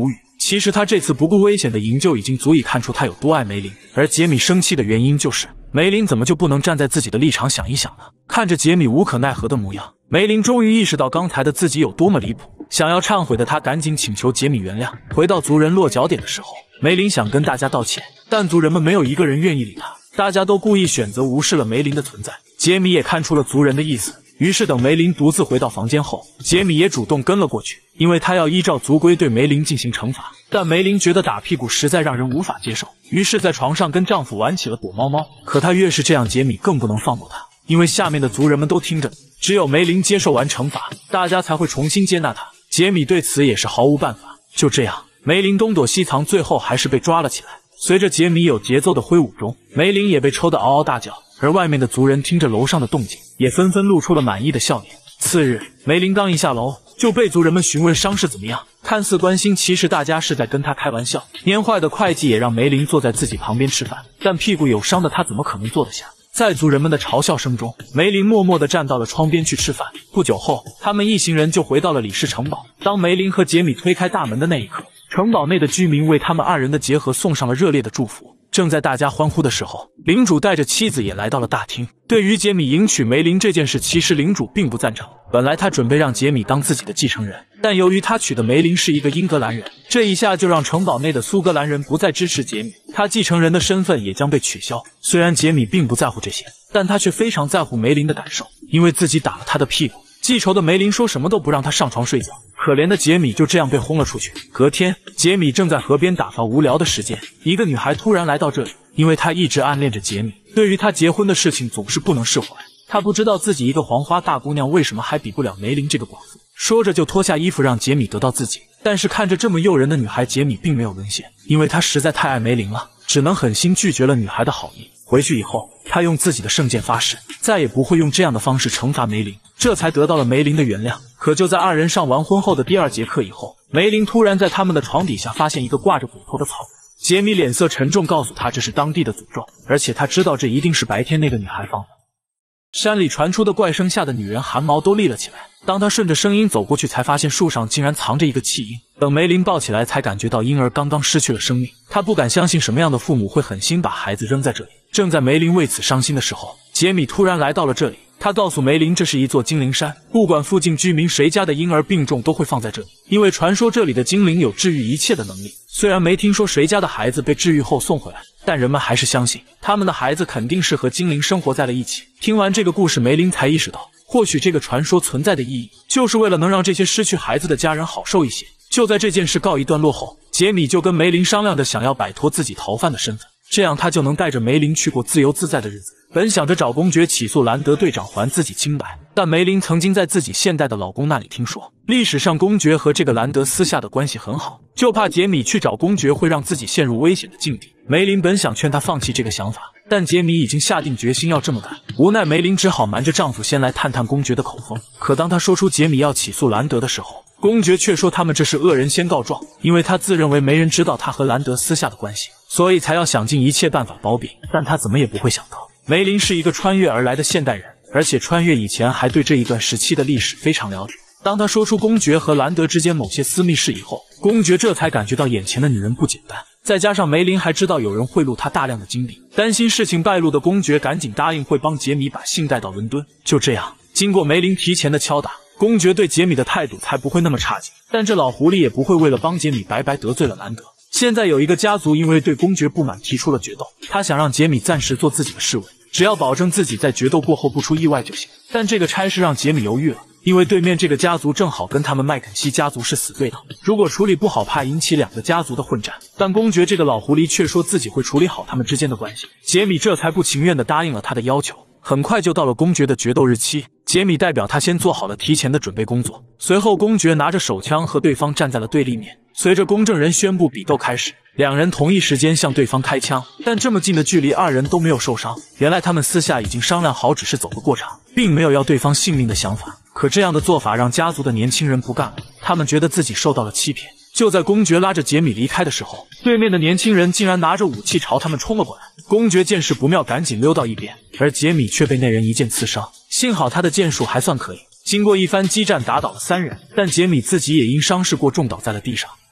其实他这次不顾危险的营救已经足以看出他有多爱梅林，而杰米生气的原因就是梅林怎么就不能站在自己的立场想一想呢？看着杰米无可奈何的模样，梅林终于意识到刚才的自己有多么离谱，想要忏悔的他赶紧请求杰米原谅。回到族人落脚点的时候，梅林想跟大家道歉，但族人们没有一个人愿意理他，大家都故意选择无视了梅林的存在。杰米也看出了族人的意思，于是等梅林独自回到房间后，杰米也主动跟了过去，因为他要依照族规对梅林进行惩罚。但梅林觉得打屁股实在让人无法接受，于是在床上跟丈夫玩起了躲猫猫。可他越是这样，杰米更不能放过他，因为下面的族人们都听着，只有梅林接受完惩罚，大家才会重新接纳他。杰米对此也是毫无办法。就这样，梅林东躲西藏，最后还是被抓了起来。随着杰米有节奏的挥舞中，梅林也被抽得嗷嗷大叫，而外面的族人听着楼上的动静，也纷纷露出了满意的笑脸。次日，梅林刚一下楼，就被族人们询问伤势怎么样，看似关心，其实大家是在跟他开玩笑。年坏的会计也让梅林坐在自己旁边吃饭，但屁股有伤的他怎么可能坐得下？在族人们的嘲笑声中，梅林默默地站到了窗边去吃饭。不久后，他们一行人就回到了李氏城堡。当梅林和杰米推开大门的那一刻，城堡内的居民为他们二人的结合送上了热烈的祝福。正在大家欢呼的时候，领主带着妻子也来到了大厅。对于杰米迎娶梅林这件事，其实领主并不赞成。本来他准备让杰米当自己的继承人，但由于他娶的梅林是一个英格兰人，这一下就让城堡内的苏格兰人不再支持杰米，他继承人的身份也将被取消。虽然杰米并不在乎这些，但他却非常在乎梅林的感受，因为自己打了他的屁股。记仇的梅林说什么都不让他上床睡觉，可怜的杰米就这样被轰了出去。隔天，杰米正在河边打发无聊的时间，一个女孩突然来到这里，因为她一直暗恋着杰米，对于他结婚的事情总是不能释怀。他不知道自己一个黄花大姑娘为什么还比不了梅林这个寡妇，说着就脱下衣服让杰米得到自己。但是看着这么诱人的女孩，杰米并没有沦陷，因为他实在太爱梅林了，只能狠心拒绝了女孩的好意。回去以后，他用自己的圣剑发誓，再也不会用这样的方式惩罚梅林，这才得到了梅林的原谅。可就在二人上完婚后的第二节课以后，梅林突然在他们的床底下发现一个挂着骨头的草人。杰米脸色沉重，告诉他这是当地的诅咒，而且他知道这一定是白天那个女孩放的。山里传出的怪声吓得女人汗毛都立了起来。当她顺着声音走过去，才发现树上竟然藏着一个弃婴。等梅林抱起来，才感觉到婴儿刚刚失去了生命。她不敢相信什么样的父母会狠心把孩子扔在这里。正在梅林为此伤心的时候，杰米突然来到了这里。他告诉梅林，这是一座精灵山，不管附近居民谁家的婴儿病重，都会放在这里，因为传说这里的精灵有治愈一切的能力。虽然没听说谁家的孩子被治愈后送回来，但人们还是相信他们的孩子肯定是和精灵生活在了一起。听完这个故事，梅林才意识到，或许这个传说存在的意义，就是为了能让这些失去孩子的家人好受一些。就在这件事告一段落后，杰米就跟梅林商量着想要摆脱自己逃犯的身份，这样他就能带着梅林去过自由自在的日子。本想着找公爵起诉兰德队长还自己清白，但梅林曾经在自己现代的老公那里听说，历史上公爵和这个兰德私下的关系很好，就怕杰米去找公爵会让自己陷入危险的境地。梅林本想劝他放弃这个想法，但杰米已经下定决心要这么干，无奈梅林只好瞒着丈夫先来探探公爵的口风。可当他说出杰米要起诉兰德的时候，公爵却说他们这是恶人先告状，因为他自认为没人知道他和兰德私下的关系，所以才要想尽一切办法包庇。但他怎么也不会想到，梅林是一个穿越而来的现代人，而且穿越以前还对这一段时期的历史非常了解。当他说出公爵和兰德之间某些私密事以后，公爵这才感觉到眼前的女人不简单，再加上梅林还知道有人贿赂他大量的金币，担心事情败露的公爵赶紧答应会帮杰米把信带到伦敦。就这样，经过梅林提前的敲打，公爵对杰米的态度才不会那么差劲，但这老狐狸也不会为了帮杰米白白得罪了兰德。现在有一个家族因为对公爵不满提出了决斗，他想让杰米暂时做自己的侍卫，只要保证自己在决斗过后不出意外就行。但这个差事让杰米犹豫了，因为对面这个家族正好跟他们麦肯锡家族是死对头，如果处理不好怕引起两个家族的混战。但公爵这个老狐狸却说自己会处理好他们之间的关系，杰米这才不情愿地答应了他的要求。很快就到了公爵的决斗日期，杰米代表他先做好了提前的准备工作。随后公爵拿着手枪和对方站在了对立面，随着公证人宣布比斗开始，两人同一时间向对方开枪，但这么近的距离二人都没有受伤。原来他们私下已经商量好，只是走个过场，并没有要对方性命的想法。可这样的做法让家族的年轻人不干了，他们觉得自己受到了欺骗。就在公爵拉着杰米离开的时候，对面的年轻人竟然拿着武器朝他们冲了过来。公爵见势不妙，赶紧溜到一边，而杰米却被那人一剑刺伤。幸好他的剑术还算可以，经过一番激战打倒了三人，但杰米自己也因伤势过重倒在了地上。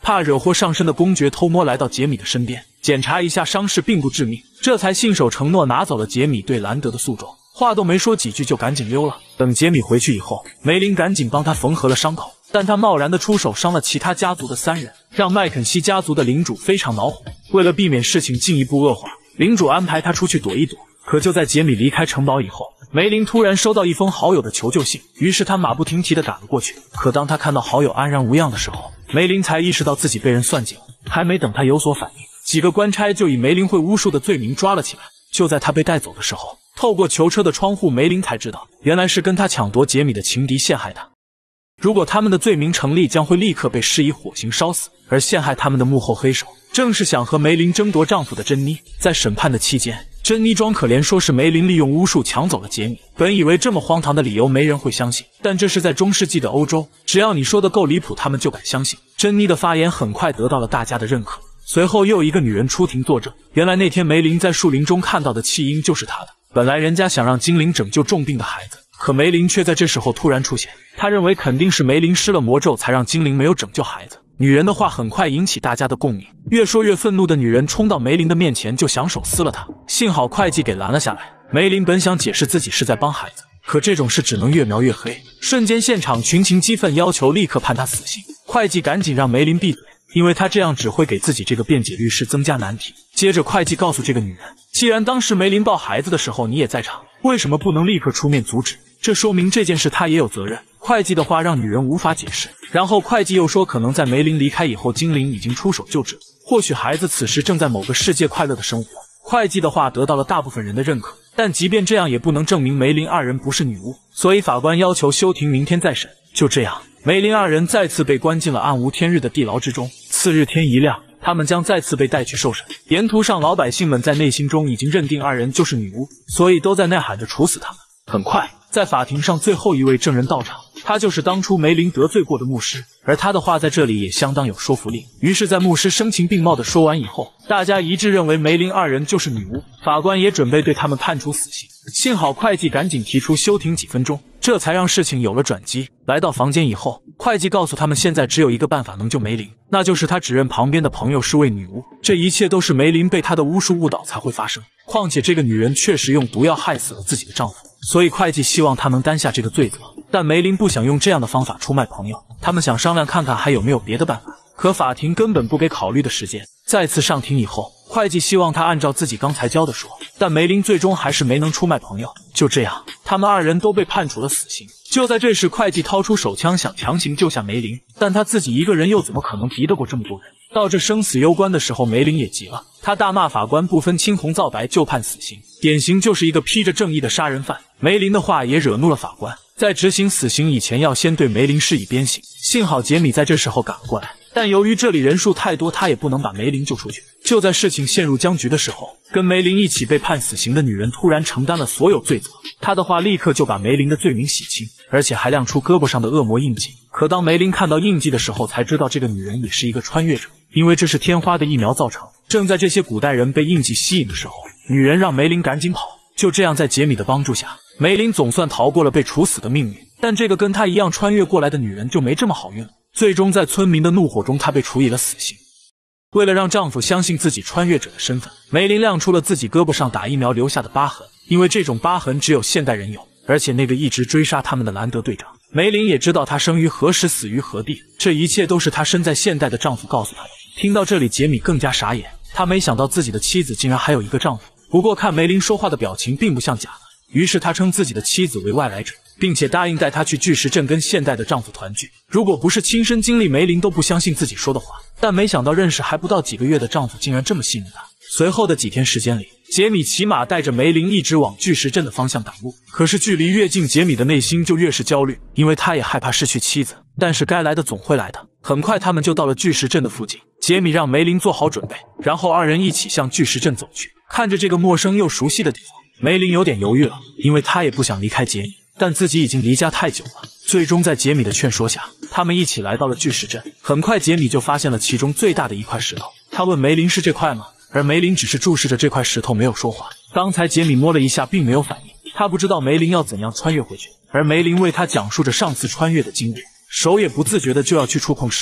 怕惹祸上身的公爵偷摸来到杰米的身边，检查一下伤势并不致命，这才信守承诺拿走了杰米对兰德的诉状。话都没说几句就赶紧溜了。等杰米回去以后，梅林赶紧帮他缝合了伤口，但他贸然的出手伤了其他家族的三人，让麦肯锡家族的领主非常恼火。为了避免事情进一步恶化，领主安排他出去躲一躲。可就在杰米离开城堡以后，梅林突然收到一封好友的求救信，于是他马不停蹄地赶了过去。可当他看到好友安然无恙的时候，梅林才意识到自己被人算计了。还没等他有所反应，几个官差就以梅林会巫术的罪名抓了起来。就在他被带走的时候，透过囚车的窗户，梅林才知道原来是跟他抢夺杰米的情敌陷害他。如果他们的罪名成立，将会立刻被施以火刑烧死。而陷害他们的幕后黑手，正是想和梅林争夺丈夫的珍妮。在审判的期间，珍妮装可怜，说是梅林利用巫术抢走了杰米。本以为这么荒唐的理由没人会相信，但这是在中世纪的欧洲，只要你说的够离谱，他们就敢相信。珍妮的发言很快得到了大家的认可。随后又有一个女人出庭作证，原来那天梅林在树林中看到的弃婴就是她的。本来人家想让精灵拯救重病的孩子，可梅林却在这时候突然出现。他认为肯定是梅林施了魔咒，才让精灵没有拯救孩子。女人的话很快引起大家的共鸣，越说越愤怒的女人冲到梅林的面前就想手撕了他，幸好会计给拦了下来。梅林本想解释自己是在帮孩子，可这种事只能越描越黑，瞬间现场群情激愤，要求立刻判他死刑。会计赶紧让梅林闭嘴，因为他这样只会给自己这个辩解律师增加难题。接着会计告诉这个女人，既然当时梅林抱孩子的时候你也在场，为什么不能立刻出面阻止？这说明这件事他也有责任。会计的话让女人无法解释，然后会计又说可能在梅林离开以后，精灵已经出手救治，或许孩子此时正在某个世界快乐的生活。会计的话得到了大部分人的认可，但即便这样也不能证明梅林二人不是女巫，所以法官要求休庭，明天再审。就这样，梅林二人再次被关进了暗无天日的地牢之中。次日天一亮，他们将再次被带去受审。沿途上，老百姓们在内心中已经认定二人就是女巫，所以都在呐喊着处死他们。很快，在法庭上最后一位证人到场，他就是当初梅林得罪过的牧师，而他的话在这里也相当有说服力。于是在牧师声情并茂的说完以后，大家一致认为梅林二人就是女巫，法官也准备对他们判处死刑。幸好会计赶紧提出休庭几分钟，这才让事情有了转机。来到房间以后，会计告诉他们现在只有一个办法能救梅林，那就是他指认旁边的朋友是位女巫，这一切都是梅林被他的巫术误导才会发生。况且这个女人确实用毒药害死了自己的丈夫，所以会计希望他能担下这个罪责。但梅林不想用这样的方法出卖朋友，他们想商量看看还有没有别的办法，可法庭根本不给考虑的时间。再次上庭以后，会计希望他按照自己刚才教的说，但梅林最终还是没能出卖朋友。就这样，他们二人都被判处了死刑。就在这时，会计掏出手枪想强行救下梅林，但他自己一个人又怎么可能敌得过这么多人？到这生死攸关的时候，梅林也急了，他大骂法官不分青红皂白就判死刑，典型就是一个披着正义的杀人犯。梅林的话也惹怒了法官，在执行死刑以前要先对梅林施以鞭刑。幸好杰米在这时候赶过来，但由于这里人数太多，他也不能把梅林救出去。就在事情陷入僵局的时候，跟梅林一起被判死刑的女人突然承担了所有罪责，她的话立刻就把梅林的罪名洗清，而且还亮出胳膊上的恶魔印记。可当梅林看到印记的时候，才知道这个女人也是一个穿越者，因为这是天花的疫苗造成。正在这些古代人被印记吸引的时候，女人让梅林赶紧跑。就这样，在杰米的帮助下，梅林总算逃过了被处死的命运。但这个跟他一样穿越过来的女人就没这么好运了，最终在村民的怒火中，她被处以了死刑。为了让丈夫相信自己穿越者的身份，梅林亮出了自己胳膊上打疫苗留下的疤痕，因为这种疤痕只有现代人有，而且那个一直追杀他们的兰德队长，梅林也知道他生于何时死于何地，这一切都是他身在现代的丈夫告诉他的。听到这里，杰米更加傻眼，他没想到自己的妻子竟然还有一个丈夫，不过看梅林说话的表情并不像假的，于是他称自己的妻子为外来者，并且答应带她去巨石镇跟现代的丈夫团聚。如果不是亲身经历，梅林都不相信自己说的话，但没想到认识还不到几个月的丈夫竟然这么信任她。随后的几天时间里，杰米骑马带着梅林一直往巨石镇的方向赶路，可是距离越近，杰米的内心就越是焦虑，因为他也害怕失去妻子，但是该来的总会来的。很快他们就到了巨石镇的附近，杰米让梅林做好准备，然后二人一起向巨石镇走去。看着这个陌生又熟悉的地方，梅林有点犹豫了，因为他也不想离开杰米，但自己已经离家太久了。最终在杰米的劝说下，他们一起来到了巨石镇。很快杰米就发现了其中最大的一块石头，他问梅林是这块吗？而梅林只是注视着这块石头，没有说话。刚才杰米摸了一下，并没有反应，他不知道梅林要怎样穿越回去，而梅林为他讲述着上次穿越的经历，手也不自觉的就要去触碰石头。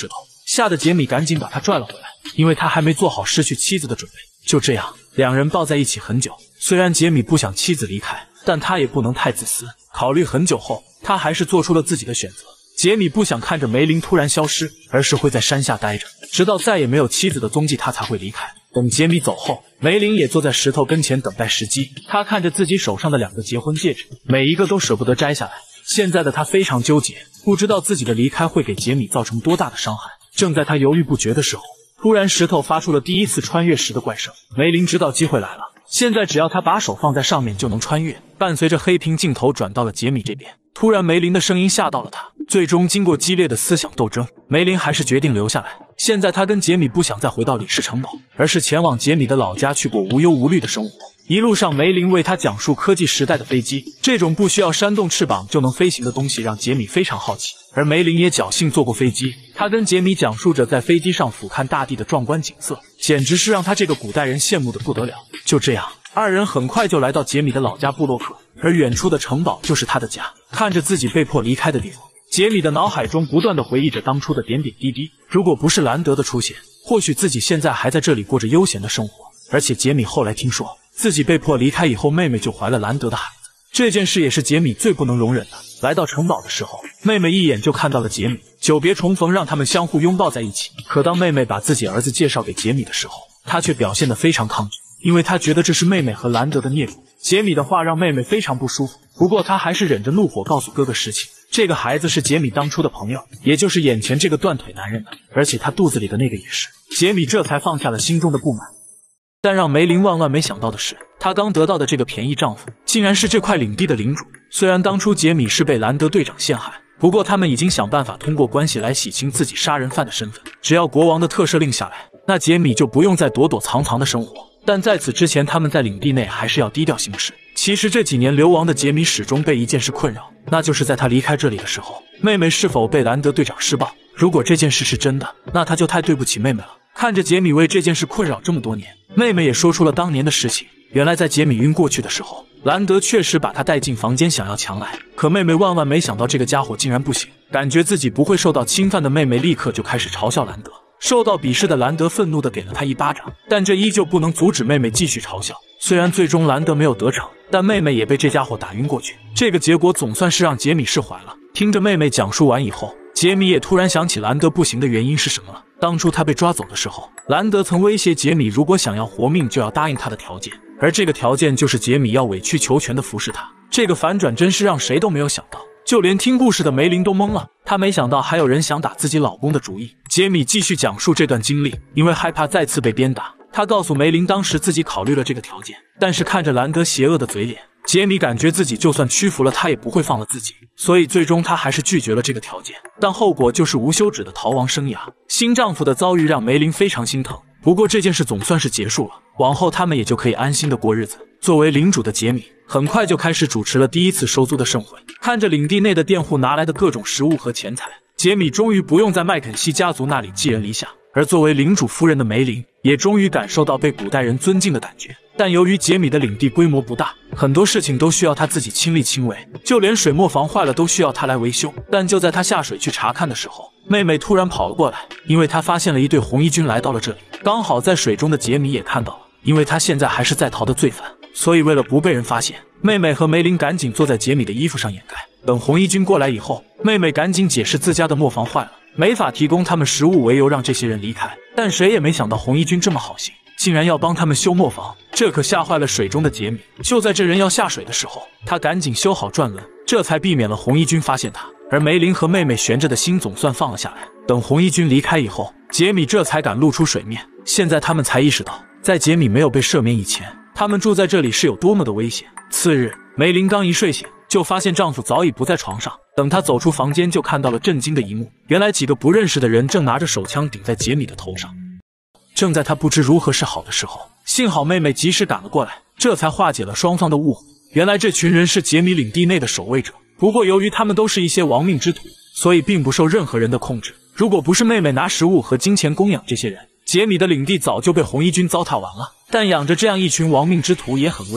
吓得杰米赶紧把他拽了回来，因为他还没做好失去妻子的准备。就这样，两人抱在一起很久。虽然杰米不想妻子离开，但他也不能太自私。考虑很久后，他还是做出了自己的选择。杰米不想看着梅林突然消失，而是会在山下待着，直到再也没有妻子的踪迹，他才会离开。等杰米走后，梅林也坐在石头跟前等待时机。他看着自己手上的两个结婚戒指，每一个都舍不得摘下来。现在的他非常纠结，不知道自己的离开会给杰米造成多大的伤害。正在他犹豫不决的时候，突然石头发出了第一次穿越时的怪声。梅林知道机会来了，现在只要他把手放在上面就能穿越。伴随着黑屏镜头转到了杰米这边，突然梅林的声音吓到了他。最终经过激烈的思想斗争，梅林还是决定留下来。现在他跟杰米不想再回到李氏城堡，而是前往杰米的老家去过无忧无虑的生活。一路上，梅林为他讲述科技时代的飞机，这种不需要扇动翅膀就能飞行的东西让杰米非常好奇。而梅林也侥幸坐过飞机，他跟杰米讲述着在飞机上俯瞰大地的壮观景色，简直是让他这个古代人羡慕的不得了。就这样，二人很快就来到杰米的老家布洛克，而远处的城堡就是他的家。看着自己被迫离开的地方，杰米的脑海中不断的回忆着当初的点点滴滴。如果不是兰德的出现，或许自己现在还在这里过着悠闲的生活。而且杰米后来听说，自己被迫离开以后，妹妹就怀了兰德的孩子，这件事也是杰米最不能容忍的。来到城堡的时候，妹妹一眼就看到了杰米，久别重逢让他们相互拥抱在一起。可当妹妹把自己儿子介绍给杰米的时候，他却表现得非常抗拒，因为他觉得这是妹妹和兰德的孽种。杰米的话让妹妹非常不舒服，不过他还是忍着怒火告诉哥哥实情，这个孩子是杰米当初的朋友，也就是眼前这个断腿男人的，而且他肚子里的那个也是。杰米这才放下了心中的不满。但让梅林万万没想到的是，她刚得到的这个便宜丈夫，竟然是这块领地的领主。虽然当初杰米是被兰德队长陷害，不过他们已经想办法通过关系来洗清自己杀人犯的身份。只要国王的特赦令下来，那杰米就不用再躲躲藏藏的生活。但在此之前，他们在领地内还是要低调行事。其实这几年流亡的杰米始终被一件事困扰，那就是在他离开这里的时候，妹妹是否被兰德队长施暴。如果这件事是真的，那他就太对不起妹妹了。看着杰米为这件事困扰这么多年，妹妹也说出了当年的事情。原来在杰米晕过去的时候，兰德确实把他带进房间想要强来，可妹妹万万没想到这个家伙竟然不行。感觉自己不会受到侵犯的妹妹立刻就开始嘲笑兰德。受到鄙视的兰德愤怒地给了他一巴掌，但这依旧不能阻止妹妹继续嘲笑。虽然最终兰德没有得逞，但妹妹也被这家伙打晕过去。这个结果总算是让杰米释怀了。听着妹妹讲述完以后，杰米也突然想起兰德不行的原因是什么了。当初他被抓走的时候，兰德曾威胁杰米，如果想要活命就要答应他的条件，而这个条件就是杰米要委曲求全地服侍他。这个反转真是让谁都没有想到，就连听故事的梅林都懵了。他没想到还有人想打自己老公的主意。杰米继续讲述这段经历，因为害怕再次被鞭打，他告诉梅林当时自己考虑了这个条件，但是看着兰德邪恶的嘴脸，杰米感觉自己就算屈服了，他也不会放了自己，所以最终他还是拒绝了这个条件。但后果就是无休止的逃亡生涯。新丈夫的遭遇让梅林非常心疼，不过这件事总算是结束了，往后他们也就可以安心的过日子。作为领主的杰米很快就开始主持了第一次收租的盛会，看着领地内的佃户拿来的各种食物和钱财，杰米终于不用在麦肯锡家族那里寄人篱下。而作为领主夫人的梅林也终于感受到被古代人尊敬的感觉。但由于杰米的领地规模不大，很多事情都需要他自己亲力亲为，就连水磨房坏了都需要他来维修。但就在他下水去查看的时候，妹妹突然跑了过来，因为她发现了一队红衣军来到了这里，刚好在水中的杰米也看到了，因为他现在还是在逃的罪犯，所以为了不被人发现，妹妹和梅林赶紧坐在杰米的衣服上掩盖。等红衣军过来以后，妹妹赶紧解释自家的磨坊坏了，没法提供他们食物为由让这些人离开。但谁也没想到红衣军这么好心，竟然要帮他们修磨坊，这可吓坏了水中的杰米。就在这人要下水的时候，他赶紧修好转轮，这才避免了红衣军发现他。而梅林和妹妹悬着的心总算放了下来。等红衣军离开以后，杰米这才敢露出水面。现在他们才意识到，在杰米没有被赦免以前，他们住在这里是有多么的危险。次日，梅林刚一睡醒，就发现丈夫早已不在床上。等她走出房间，就看到了震惊的一幕，原来几个不认识的人正拿着手枪顶在杰米的头上。正在她不知如何是好的时候，幸好妹妹及时赶了过来，这才化解了双方的误会。原来这群人是杰米领地内的守卫者，不过由于他们都是一些亡命之徒，所以并不受任何人的控制。如果不是妹妹拿食物和金钱供养这些人，杰米的领地早就被红衣军糟蹋完了。但养着这样一群亡命之徒也很危险，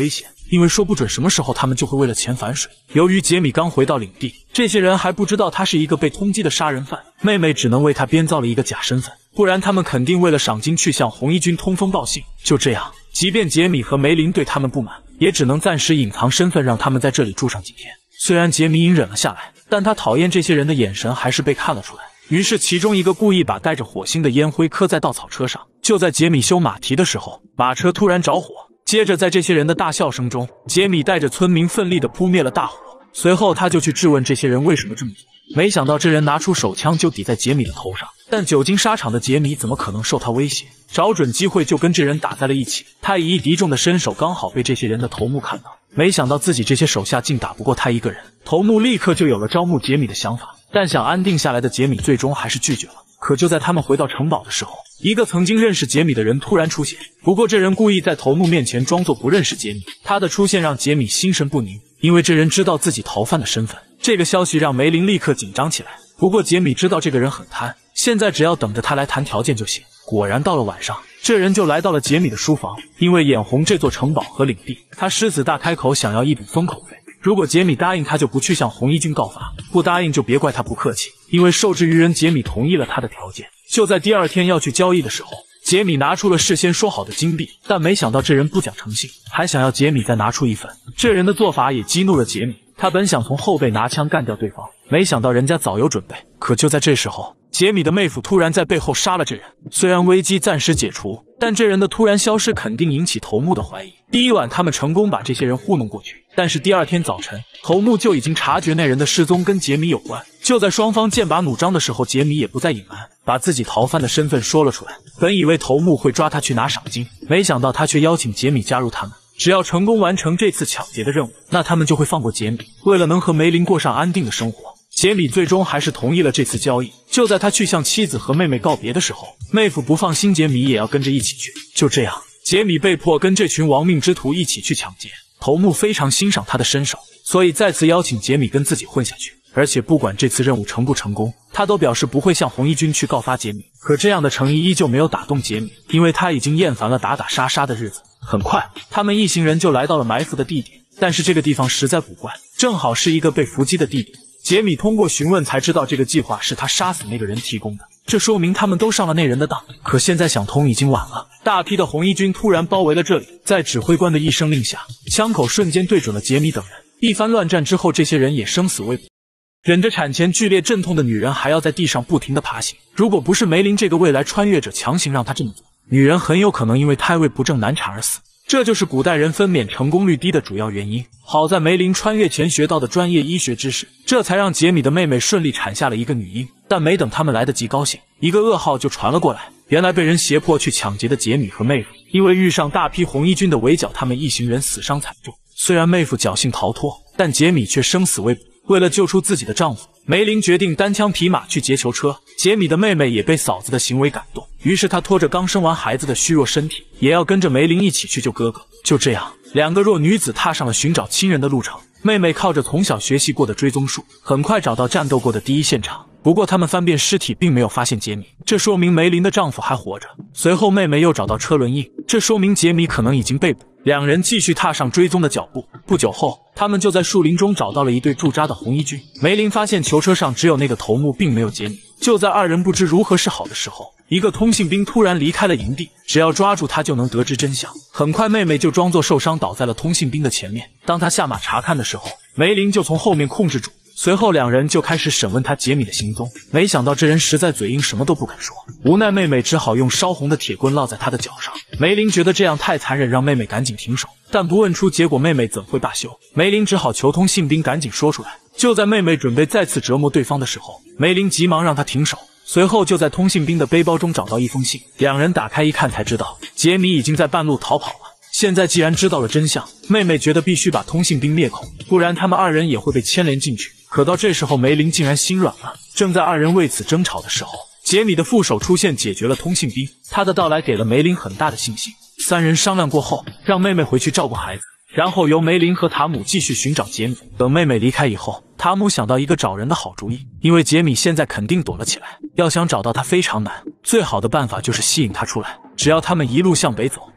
因为说不准什么时候他们就会为了钱反水。由于杰米刚回到领地，这些人还不知道他是一个被通缉的杀人犯，妹妹只能为他编造了一个假身份，不然他们肯定为了赏金去向红衣军通风报信。就这样，即便杰米和梅林对他们不满，也只能暂时隐藏身份，让他们在这里住上几天。虽然杰米隐忍了下来，但他讨厌这些人的眼神还是被看了出来。于是其中一个故意把带着火星的烟灰刻在稻草车上。就在杰米修马蹄的时候，马车突然着火，接着在这些人的大笑声中，杰米带着村民奋力地扑灭了大火。随后他就去质问这些人为什么这么做，没想到这人拿出手枪就抵在杰米的头上，但久经沙场的杰米怎么可能受他威胁，找准机会就跟这人打在了一起。他以一敌众的身手刚好被这些人的头目看到，没想到自己这些手下竟打不过他一个人，头目立刻就有了招募杰米的想法，但想安定下来的杰米最终还是拒绝了。可就在他们回到城堡的时候，一个曾经认识杰米的人突然出现，不过这人故意在头目面前装作不认识杰米，他的出现让杰米心神不宁，因为这人知道自己逃犯的身份。这个消息让梅林立刻紧张起来，不过杰米知道这个人很贪，现在只要等着他来谈条件就行。果然到了晚上，这人就来到了杰米的书房，因为眼红这座城堡和领地，他狮子大开口想要一笔封口费。如果杰米答应，他就不去向红衣军告发；不答应就别怪他不客气。因为受制于人，杰米同意了他的条件。就在第二天要去交易的时候，杰米拿出了事先说好的金币，但没想到这人不讲诚信，还想要杰米再拿出一份。这人的做法也激怒了杰米，他本想从后背拿枪干掉对方，没想到人家早有准备。可就在这时候，杰米的妹夫突然在背后杀了这人。虽然危机暂时解除，但这人的突然消失肯定引起头目的怀疑。第一晚他们成功把这些人糊弄过去，但是第二天早晨，头目就已经察觉那人的失踪跟杰米有关。就在双方剑拔弩张的时候，杰米也不再隐瞒，把自己逃犯的身份说了出来。本以为头目会抓他去拿赏金，没想到他却邀请杰米加入他们，只要成功完成这次抢劫的任务，那他们就会放过杰米。为了能和梅林过上安定的生活，杰米最终还是同意了这次交易。就在他去向妻子和妹妹告别的时候，妹夫不放心杰米也要跟着一起去。就这样，杰米被迫跟这群亡命之徒一起去抢劫。头目非常欣赏他的身手，所以再次邀请杰米跟自己混下去。而且不管这次任务成不成功，他都表示不会向红衣军去告发杰米。可这样的诚意依旧没有打动杰米，因为他已经厌烦了打打杀杀的日子。很快，他们一行人就来到了埋伏的地点，但是这个地方实在古怪，正好是一个被伏击的地点。杰米通过询问才知道，这个计划是他杀死那个人提供的，这说明他们都上了那人的当。可现在想通已经晚了，大批的红衣军突然包围了这里，在指挥官的一声令下，枪口瞬间对准了杰米等人。一番乱战之后，这些人也生死未卜。忍着产前剧烈阵痛的女人还要在地上不停地爬行，如果不是梅林这个未来穿越者强行让她这么做，女人很有可能因为胎位不正难产而死。这就是古代人分娩成功率低的主要原因。好在梅林穿越前学到的专业医学知识，这才让杰米的妹妹顺利产下了一个女婴。但没等他们来得及高兴，一个噩耗就传了过来。原来被人胁迫去抢劫的杰米和妹夫，因为遇上大批红衣军的围剿，他们一行人死伤惨重。虽然妹夫侥幸逃脱，但杰米却生死未卜。为了救出自己的丈夫，梅林决定单枪匹马去劫囚车。杰米的妹妹也被嫂子的行为感动，于是她拖着刚生完孩子的虚弱身体，也要跟着梅林一起去救哥哥。就这样，两个弱女子踏上了寻找亲人的路程。妹妹靠着从小学习过的追踪术，很快找到战斗过的第一现场。不过他们翻遍尸体，并没有发现杰米，这说明梅林的丈夫还活着。随后妹妹又找到车轮印，这说明杰米可能已经被捕。两人继续踏上追踪的脚步。不久后，他们就在树林中找到了一队驻扎的红衣军。梅林发现囚车上只有那个头目，并没有杰米。就在二人不知如何是好的时候，一个通信兵突然离开了营地，只要抓住他就能得知真相。很快，妹妹就装作受伤倒在了通信兵的前面。当他下马查看的时候，梅林就从后面控制住。随后两人就开始审问他杰米的行踪，没想到这人实在嘴硬，什么都不肯说。无奈妹妹只好用烧红的铁棍烙在他的脚上。梅林觉得这样太残忍，让妹妹赶紧停手，但不问出结果，妹妹怎会罢休？梅林只好求通信兵赶紧说出来。就在妹妹准备再次折磨对方的时候，梅林急忙让她停手。随后就在通信兵的背包中找到一封信，两人打开一看才知道，杰米已经在半路逃跑了。现在既然知道了真相，妹妹觉得必须把通信兵灭口，不然他们二人也会被牵连进去。可到这时候，梅林竟然心软了。正在二人为此争吵的时候，杰米的副手出现，解决了通信兵。他的到来给了梅林很大的信心。三人商量过后，让妹妹回去照顾孩子，然后由梅林和塔姆继续寻找杰米。等妹妹离开以后，塔姆想到一个找人的好主意，因为杰米现在肯定躲了起来，要想找到他非常难，最好的办法就是吸引他出来。只要他们一路向北走，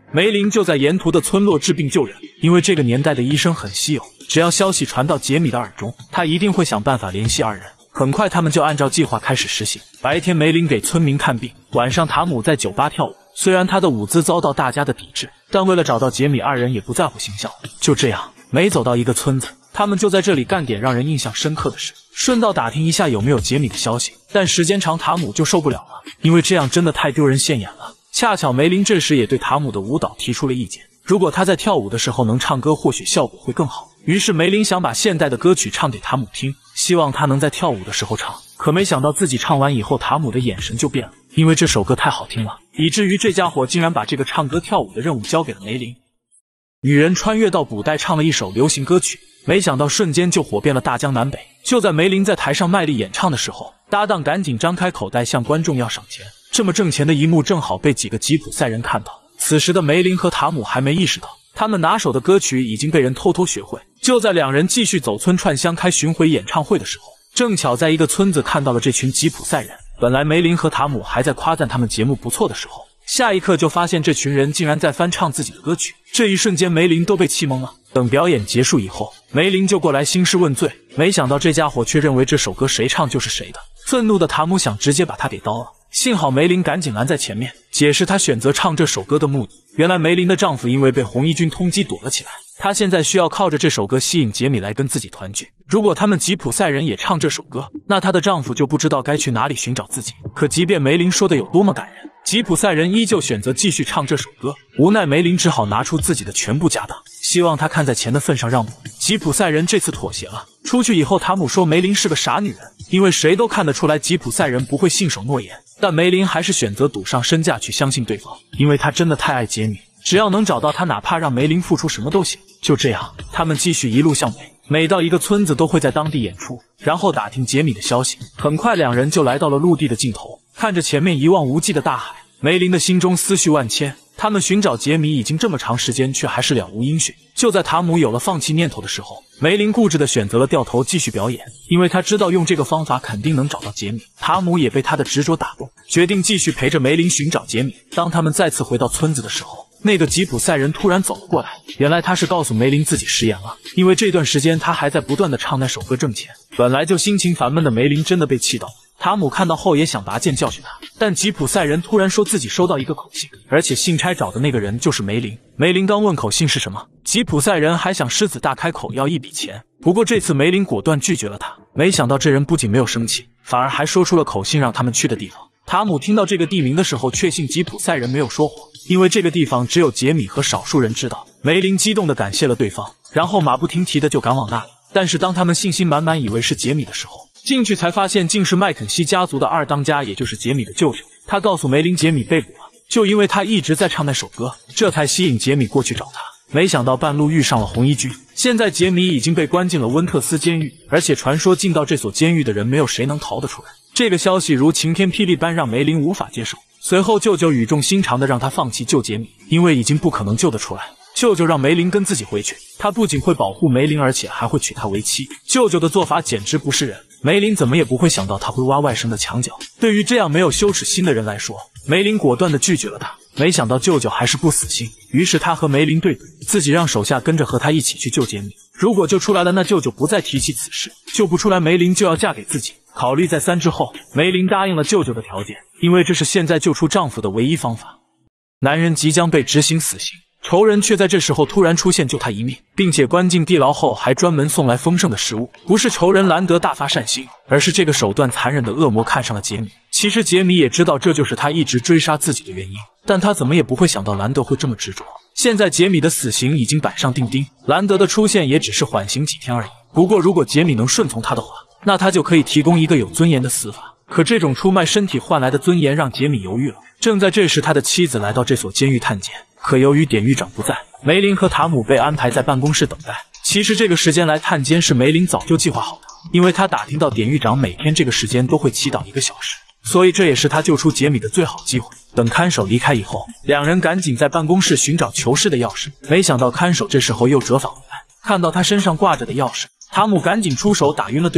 梅林就在沿途的村落治病救人，因为这个年代的医生很稀有，只要消息传到杰米的耳中，他一定会想办法联系二人。很快，他们就按照计划开始实行。白天，梅林给村民看病；晚上，塔姆在酒吧跳舞。虽然他的舞姿遭到大家的抵制，但为了找到杰米，二人也不在乎形象。就这样，每走到一个村子，他们就在这里干点让人印象深刻的事，顺道打听一下有没有杰米的消息。但时间长，塔姆就受不了了，因为这样真的太丢人现眼了。恰巧梅林这时也对塔姆的舞蹈提出了意见，如果他在跳舞的时候能唱歌，或许效果会更好。于是梅林想把现代的歌曲唱给塔姆听，希望他能在跳舞的时候唱。可没想到自己唱完以后，塔姆的眼神就变了，因为这首歌太好听了，以至于这家伙竟然把这个唱歌跳舞的任务交给了梅林。女人穿越到古代，唱了一首流行歌曲，没想到瞬间就火遍了大江南北。就在梅林在台上卖力演唱的时候，搭档赶紧张开口袋向观众要赏钱。这么挣钱的一幕正好被几个吉普赛人看到。此时的梅林和塔姆还没意识到，他们拿手的歌曲已经被人偷偷学会。就在两人继续走村串乡开巡回演唱会的时候，正巧在一个村子看到了这群吉普赛人。本来梅林和塔姆还在夸赞他们节目不错的时候，下一刻就发现这群人竟然在翻唱自己的歌曲。这一瞬间，梅林都被气懵了。等表演结束以后，梅林就过来兴师问罪，没想到这家伙却认为这首歌谁唱就是谁的。愤怒的塔姆想直接把他给刀了，幸好梅林赶紧拦在前面，解释他选择唱这首歌的目的。原来梅林的丈夫因为被红衣军通缉躲了起来，他现在需要靠着这首歌吸引杰米来跟自己团聚。如果他们吉普赛人也唱这首歌，那她的丈夫就不知道该去哪里寻找自己。可即便梅林说的有多么感人，吉普赛人依旧选择继续唱这首歌。无奈梅林只好拿出自己的全部家当，希望他看在钱的份上让步。吉普赛人这次妥协了。出去以后，塔姆说梅林是个傻女人，因为谁都看得出来吉普赛人不会信守诺言。但梅林还是选择赌上身价去相信对方，因为他真的太爱杰米，只要能找到他，哪怕让梅林付出什么都行。就这样，他们继续一路向北，每到一个村子都会在当地演出，然后打听杰米的消息。很快，两人就来到了陆地的尽头，看着前面一望无际的大海，梅林的心中思绪万千。他们寻找杰米已经这么长时间，却还是了无音讯。就在塔姆有了放弃念头的时候，梅林固执地选择了掉头继续表演，因为他知道用这个方法肯定能找到杰米。塔姆也被他的执着打动，决定继续陪着梅林寻找杰米。当他们再次回到村子的时候，那个吉普赛人突然走了过来，原来他是告诉梅林自己食言了，因为这段时间他还在不断地唱那首歌挣钱。本来就心情烦闷的梅林真的被气到了。塔姆看到后也想拔剑教训他，但吉普赛人突然说自己收到一个口信，而且信差找的那个人就是梅林。梅林刚问口信是什么，吉普赛人还想狮子大开口要一笔钱，不过这次梅林果断拒绝了他。没想到这人不仅没有生气，反而还说出了口信让他们去的地方。塔姆听到这个地名的时候，确信吉普赛人没有说谎，因为这个地方只有杰米和少数人知道。梅林激动地感谢了对方，然后马不停蹄的就赶往那里。但是当他们信心满满以为是杰米的时候，进去才发现竟是麦肯锡家族的二当家，也就是杰米的舅舅。他告诉梅林杰米被捕了，就因为他一直在唱那首歌，这才吸引杰米过去找他。没想到半路遇上了红衣军，现在杰米已经被关进了温特斯监狱，而且传说进到这所监狱的人没有谁能逃得出来。这个消息如晴天霹雳般让梅林无法接受。随后舅舅语重心长地让他放弃救杰米，因为已经不可能救得出来。舅舅让梅林跟自己回去，他不仅会保护梅林，而且还会娶她为妻。舅舅的做法简直不是人，梅林怎么也不会想到他会挖外甥的墙角。对于这样没有羞耻心的人来说，梅林果断地拒绝了他。没想到舅舅还是不死心，于是他和梅林对赌，自己让手下跟着和他一起去救杰米。如果救出来了，那舅舅不再提起此事；救不出来，梅林就要嫁给自己。考虑再三之后，梅林答应了舅舅的条件，因为这是现在救出丈夫的唯一方法。男人即将被执行死刑，仇人却在这时候突然出现救他一命，并且关进地牢后还专门送来丰盛的食物。不是仇人兰德大发善心，而是这个手段残忍的恶魔看上了杰米。其实杰米也知道这就是他一直追杀自己的原因，但他怎么也不会想到兰德会这么执着。现在杰米的死刑已经板上钉钉，兰德的出现也只是缓刑几天而已。不过如果杰米能顺从他的话，那他就可以提供一个有尊严的死法。可这种出卖身体换来的尊严让杰米犹豫了。正在这时，他的妻子来到这所监狱探监，可由于典狱长不在，梅林和塔姆被安排在办公室等待。其实这个时间来探监是梅林早就计划好的，因为他打听到典狱长每天这个时间都会祈祷一个小时，所以这也是他救出杰米的最好机会。等看守离开以后，两人赶紧在办公室寻找囚室的钥匙，没想到看守这时候又折返回来，看到他身上挂着的钥匙，塔姆赶紧出手打晕了对方。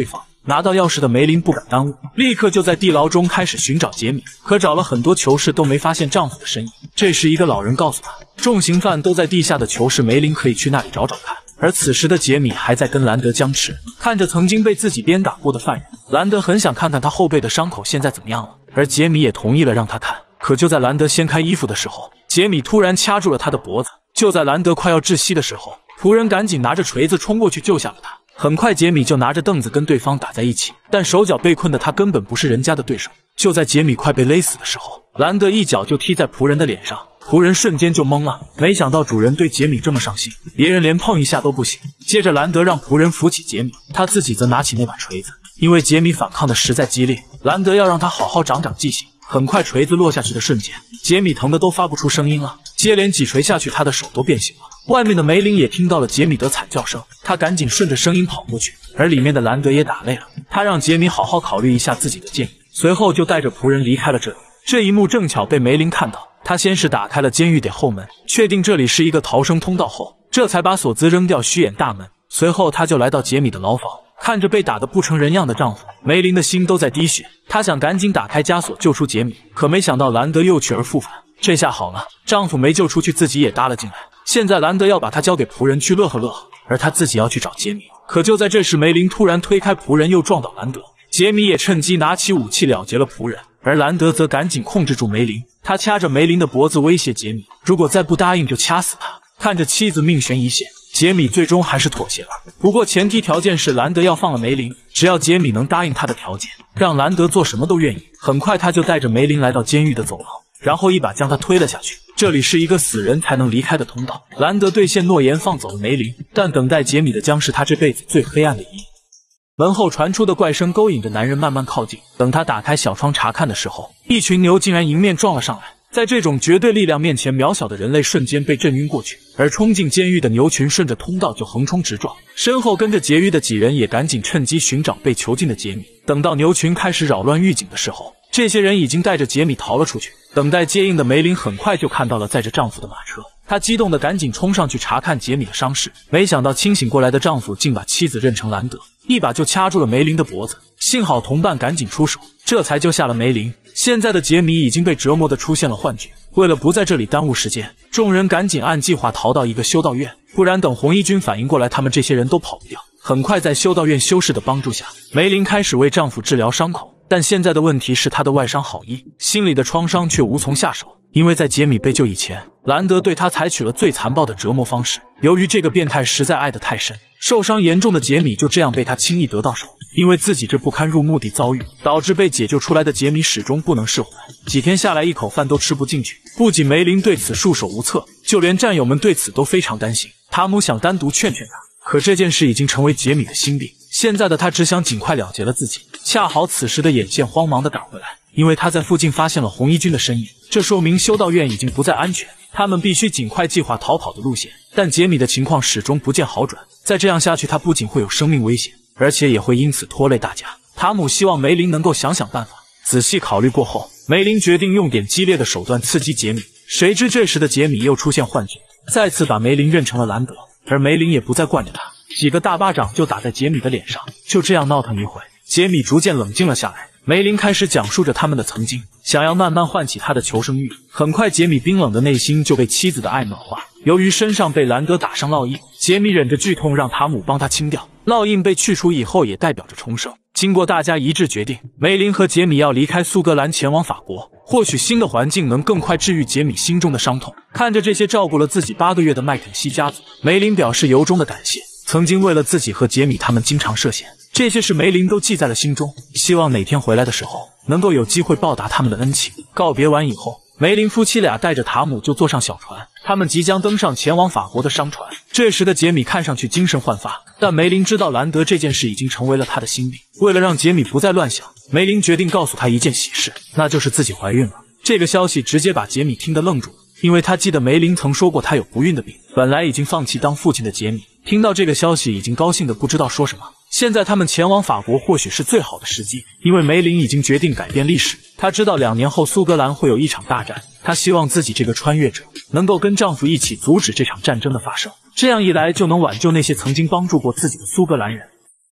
拿到钥匙的梅林不敢耽误，立刻就在地牢中开始寻找杰米。可找了很多囚室都没发现丈夫的身影。这时，一个老人告诉她，重刑犯都在地下的囚室，梅林可以去那里找找看。而此时的杰米还在跟兰德僵持，看着曾经被自己鞭打过的犯人，兰德很想看看他后背的伤口现在怎么样了，而杰米也同意了让他看。可就在兰德掀开衣服的时候，杰米突然掐住了他的脖子。就在兰德快要窒息的时候，仆人赶紧拿着锤子冲过去救下了他。很快，杰米就拿着凳子跟对方打在一起，但手脚被困的他根本不是人家的对手。就在杰米快被勒死的时候，兰德一脚就踢在仆人的脸上，仆人瞬间就懵了，没想到主人对杰米这么上心，别人连碰一下都不行。接着兰德让仆人扶起杰米，他自己则拿起那把锤子。因为杰米反抗的实在激烈，兰德要让他好好长长记性。很快，锤子落下去的瞬间，杰米疼得都发不出声音了，接连几锤下去，他的手都变形了。外面的梅林也听到了杰米的惨叫声，他赶紧顺着声音跑过去，而里面的兰德也打累了，他让杰米好好考虑一下自己的建议，随后就带着仆人离开了这里。这一幕正巧被梅林看到，他先是打开了监狱的后门，确定这里是一个逃生通道后，这才把锁子扔掉，虚掩大门。随后他就来到杰米的牢房，看着被打得不成人样的丈夫，梅林的心都在滴血。她想赶紧打开枷锁救出杰米，可没想到兰德又去而复返。这下好了，丈夫没救出去，自己也搭了进来。现在兰德要把他交给仆人去乐呵乐呵，而他自己要去找杰米。可就在这时，梅林突然推开仆人，又撞倒兰德。杰米也趁机拿起武器了结了仆人，而兰德则赶紧控制住梅林，他掐着梅林的脖子威胁杰米，如果再不答应就掐死他。看着妻子命悬一线，杰米最终还是妥协了。不过前提条件是兰德要放了梅林，只要杰米能答应他的条件，让兰德做什么都愿意。很快他就带着梅林来到监狱的走廊，然后一把将他推了下去。这里是一个死人才能离开的通道。兰德兑现诺言放走了梅林，但等待杰米的将是他这辈子最黑暗的一夜。门后传出的怪声勾引着男人慢慢靠近，等他打开小窗查看的时候，一群牛竟然迎面撞了上来。在这种绝对力量面前，渺小的人类瞬间被震晕过去，而冲进监狱的牛群顺着通道就横冲直撞，身后跟着劫狱的几人也赶紧趁机寻找被囚禁的杰米。等到牛群开始扰乱狱警的时候，这些人已经带着杰米逃了出去。等待接应的梅林很快就看到了载着丈夫的马车，她激动的赶紧冲上去查看杰米的伤势，没想到清醒过来的丈夫竟把妻子认成兰德，一把就掐住了梅林的脖子。幸好同伴赶紧出手，这才救下了梅林。现在的杰米已经被折磨的出现了幻觉，为了不在这里耽误时间，众人赶紧按计划逃到一个修道院，不然等红衣军反应过来，他们这些人都跑不掉。很快在修道院修士的帮助下，梅林开始为丈夫治疗伤口，但现在的问题是她的外伤好医，心里的创伤却无从下手。因为在杰米被救以前，兰德对他采取了最残暴的折磨方式。由于这个变态实在爱得太深，受伤严重的杰米就这样被他轻易得到手。因为自己这不堪入目的遭遇，导致被解救出来的杰米始终不能释怀，几天下来一口饭都吃不进去。不仅梅林对此束手无策，就连战友们对此都非常担心。塔姆想单独劝劝他，可这件事已经成为杰米的心病。现在的他只想尽快了结了自己。恰好此时的眼线慌忙地赶回来，因为他在附近发现了红衣军的身影，这说明修道院已经不再安全，他们必须尽快计划逃跑的路线。但杰米的情况始终不见好转，再这样下去，他不仅会有生命危险，而且也会因此拖累大家。塔姆希望梅林能够想想办法。仔细考虑过后，梅林决定用点激烈的手段刺激杰米。谁知这时的杰米又出现幻觉，再次把梅林认成了兰德，而梅林也不再惯着他，几个大巴掌就打在杰米的脸上。就这样闹腾一会，杰米逐渐冷静了下来。梅林开始讲述着他们的曾经，想要慢慢唤起他的求生欲。很快，杰米冰冷的内心就被妻子的爱暖化。由于身上被兰德打伤烙印，杰米忍着剧痛让塔姆帮他清掉。烙印被去除以后，也代表着重生。经过大家一致决定，梅林和杰米要离开苏格兰，前往法国。或许新的环境能更快治愈杰米心中的伤痛。看着这些照顾了自己八个月的麦肯锡家族，梅林表示由衷的感谢。曾经为了自己和杰米，他们经常涉险，这些事梅林都记在了心中，希望哪天回来的时候能够有机会报答他们的恩情。告别完以后，梅林夫妻俩带着塔姆就坐上小船，他们即将登上前往法国的商船。这时的杰米看上去精神焕发，但梅林知道兰德这件事已经成为了他的心病。为了让杰米不再乱想，梅林决定告诉他一件喜事，那就是自己怀孕了。这个消息直接把杰米听得愣住了，因为他记得梅林曾说过他有不孕的病。本来已经放弃当父亲的杰米，听到这个消息已经高兴得不知道说什么。现在他们前往法国或许是最好的时机，因为梅林已经决定改变历史。她知道两年后苏格兰会有一场大战，她希望自己这个穿越者能够跟丈夫一起阻止这场战争的发生，这样一来就能挽救那些曾经帮助过自己的苏格兰人。